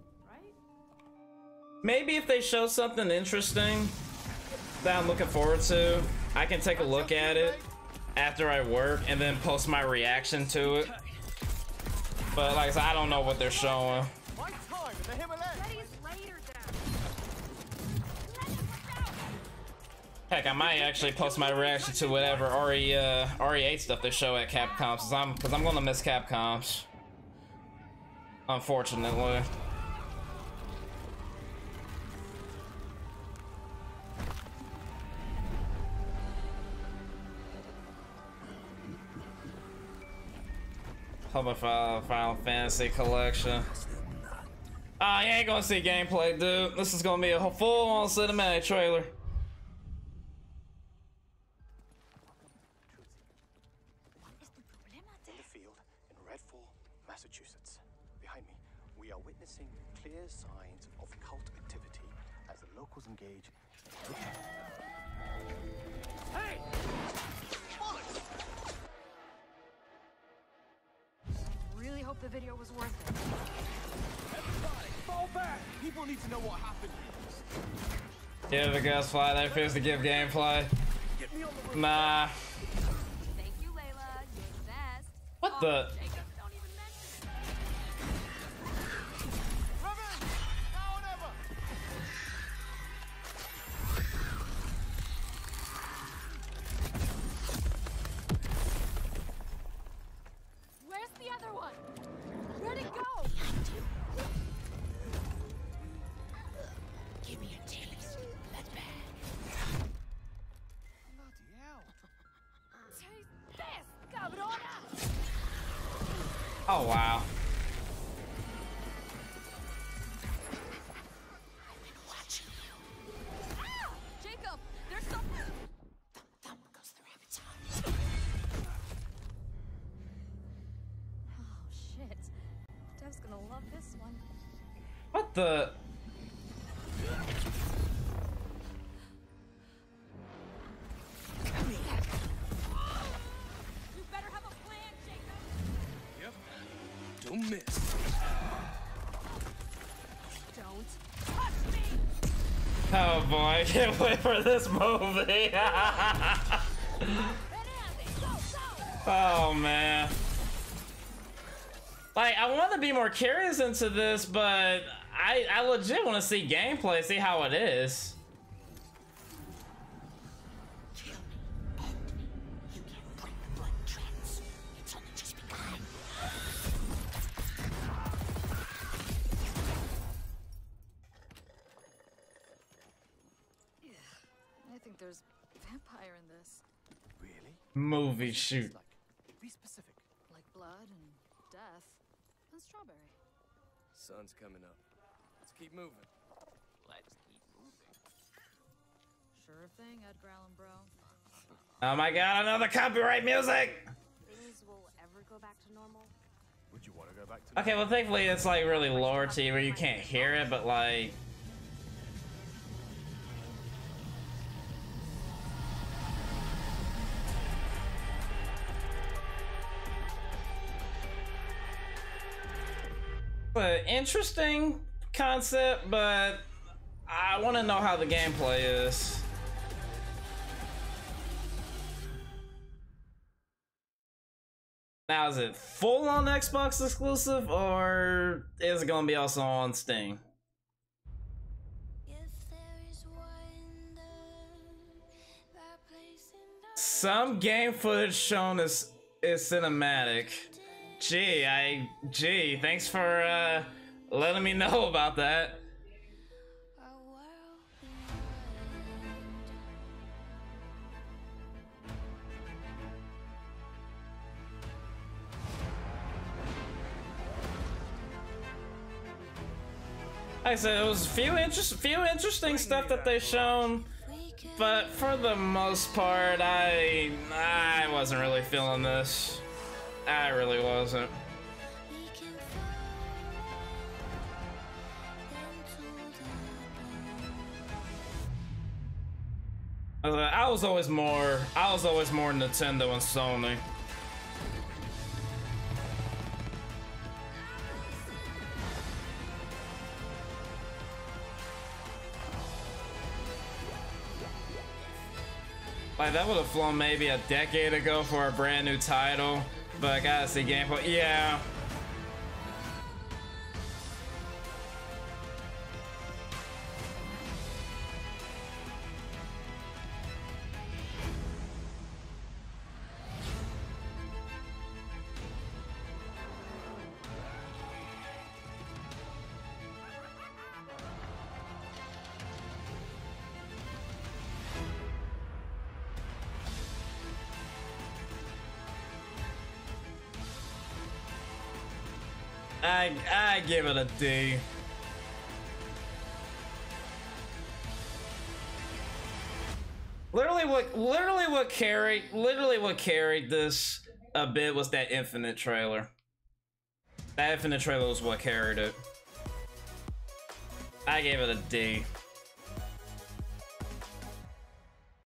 Maybe if they show something interesting that I'm looking forward to, I can take a look at it after I work and then post my reaction to it. But like I said, I don't know what they're showing. Heck, I might actually post my reaction to whatever RE8 stuff they show at Capcom, because I'm gonna miss Capcoms, unfortunately. How about Final Fantasy Collection? Ah, you ain't gonna see gameplay, dude. This is gonna be a full-on cinematic trailer. Massachusetts. Behind me, we are witnessing clear signs of cult activity as the locals engage. Hey! Really hope the video was worth it. Everybody, fall back! People need to know what happened. Yeah, the guys fly. That appears to give gameplay. Nah. Thank you, Layla. You're the best. What the? Where's the other one? Where'd it go? Give me a taste. That's bad. Bloody hell. Taste this, cabrona! Oh wow. Ah! Jacob, there's something. Thump goes the rabbit's eye. Oh shit. Dev's gonna love this one. What the? You better have a plan, Jacob. Yep. Don't miss. Don't touch me. Oh boy, I can't wait for this movie. Oh man. Like, I want to be more curious into this, but I legit want to see gameplay, see how it is. I think there's vampire in this. Really? Movie shoot. Be specific. Like blood and death and strawberry. Sun's coming up. Let's keep moving. Let's keep moving. Sure thing, Edgar Allan Bro. Oh my god, another copyright music! Things will ever go back to normal? Would you want to go back to? Okay, well thankfully it's like really lower T where you can't hear it, but like... An interesting concept, but I want to know how the gameplay is. Now, is it full on Xbox exclusive, or is it gonna be also on Steam? Some game footage shown is cinematic. Gee, thanks for letting me know about that. Like I said, it was few interesting stuff that they shown, but for the most part, I wasn't really feeling this. I really wasn't. I was always more Nintendo and Sony. Like, that would have flown maybe a decade ago for a brand new title, but I gotta see gameplay. Yeah. I give it a D. Literally what carried this a bit was that Infinite trailer. That Infinite trailer was what carried it. I gave it a D.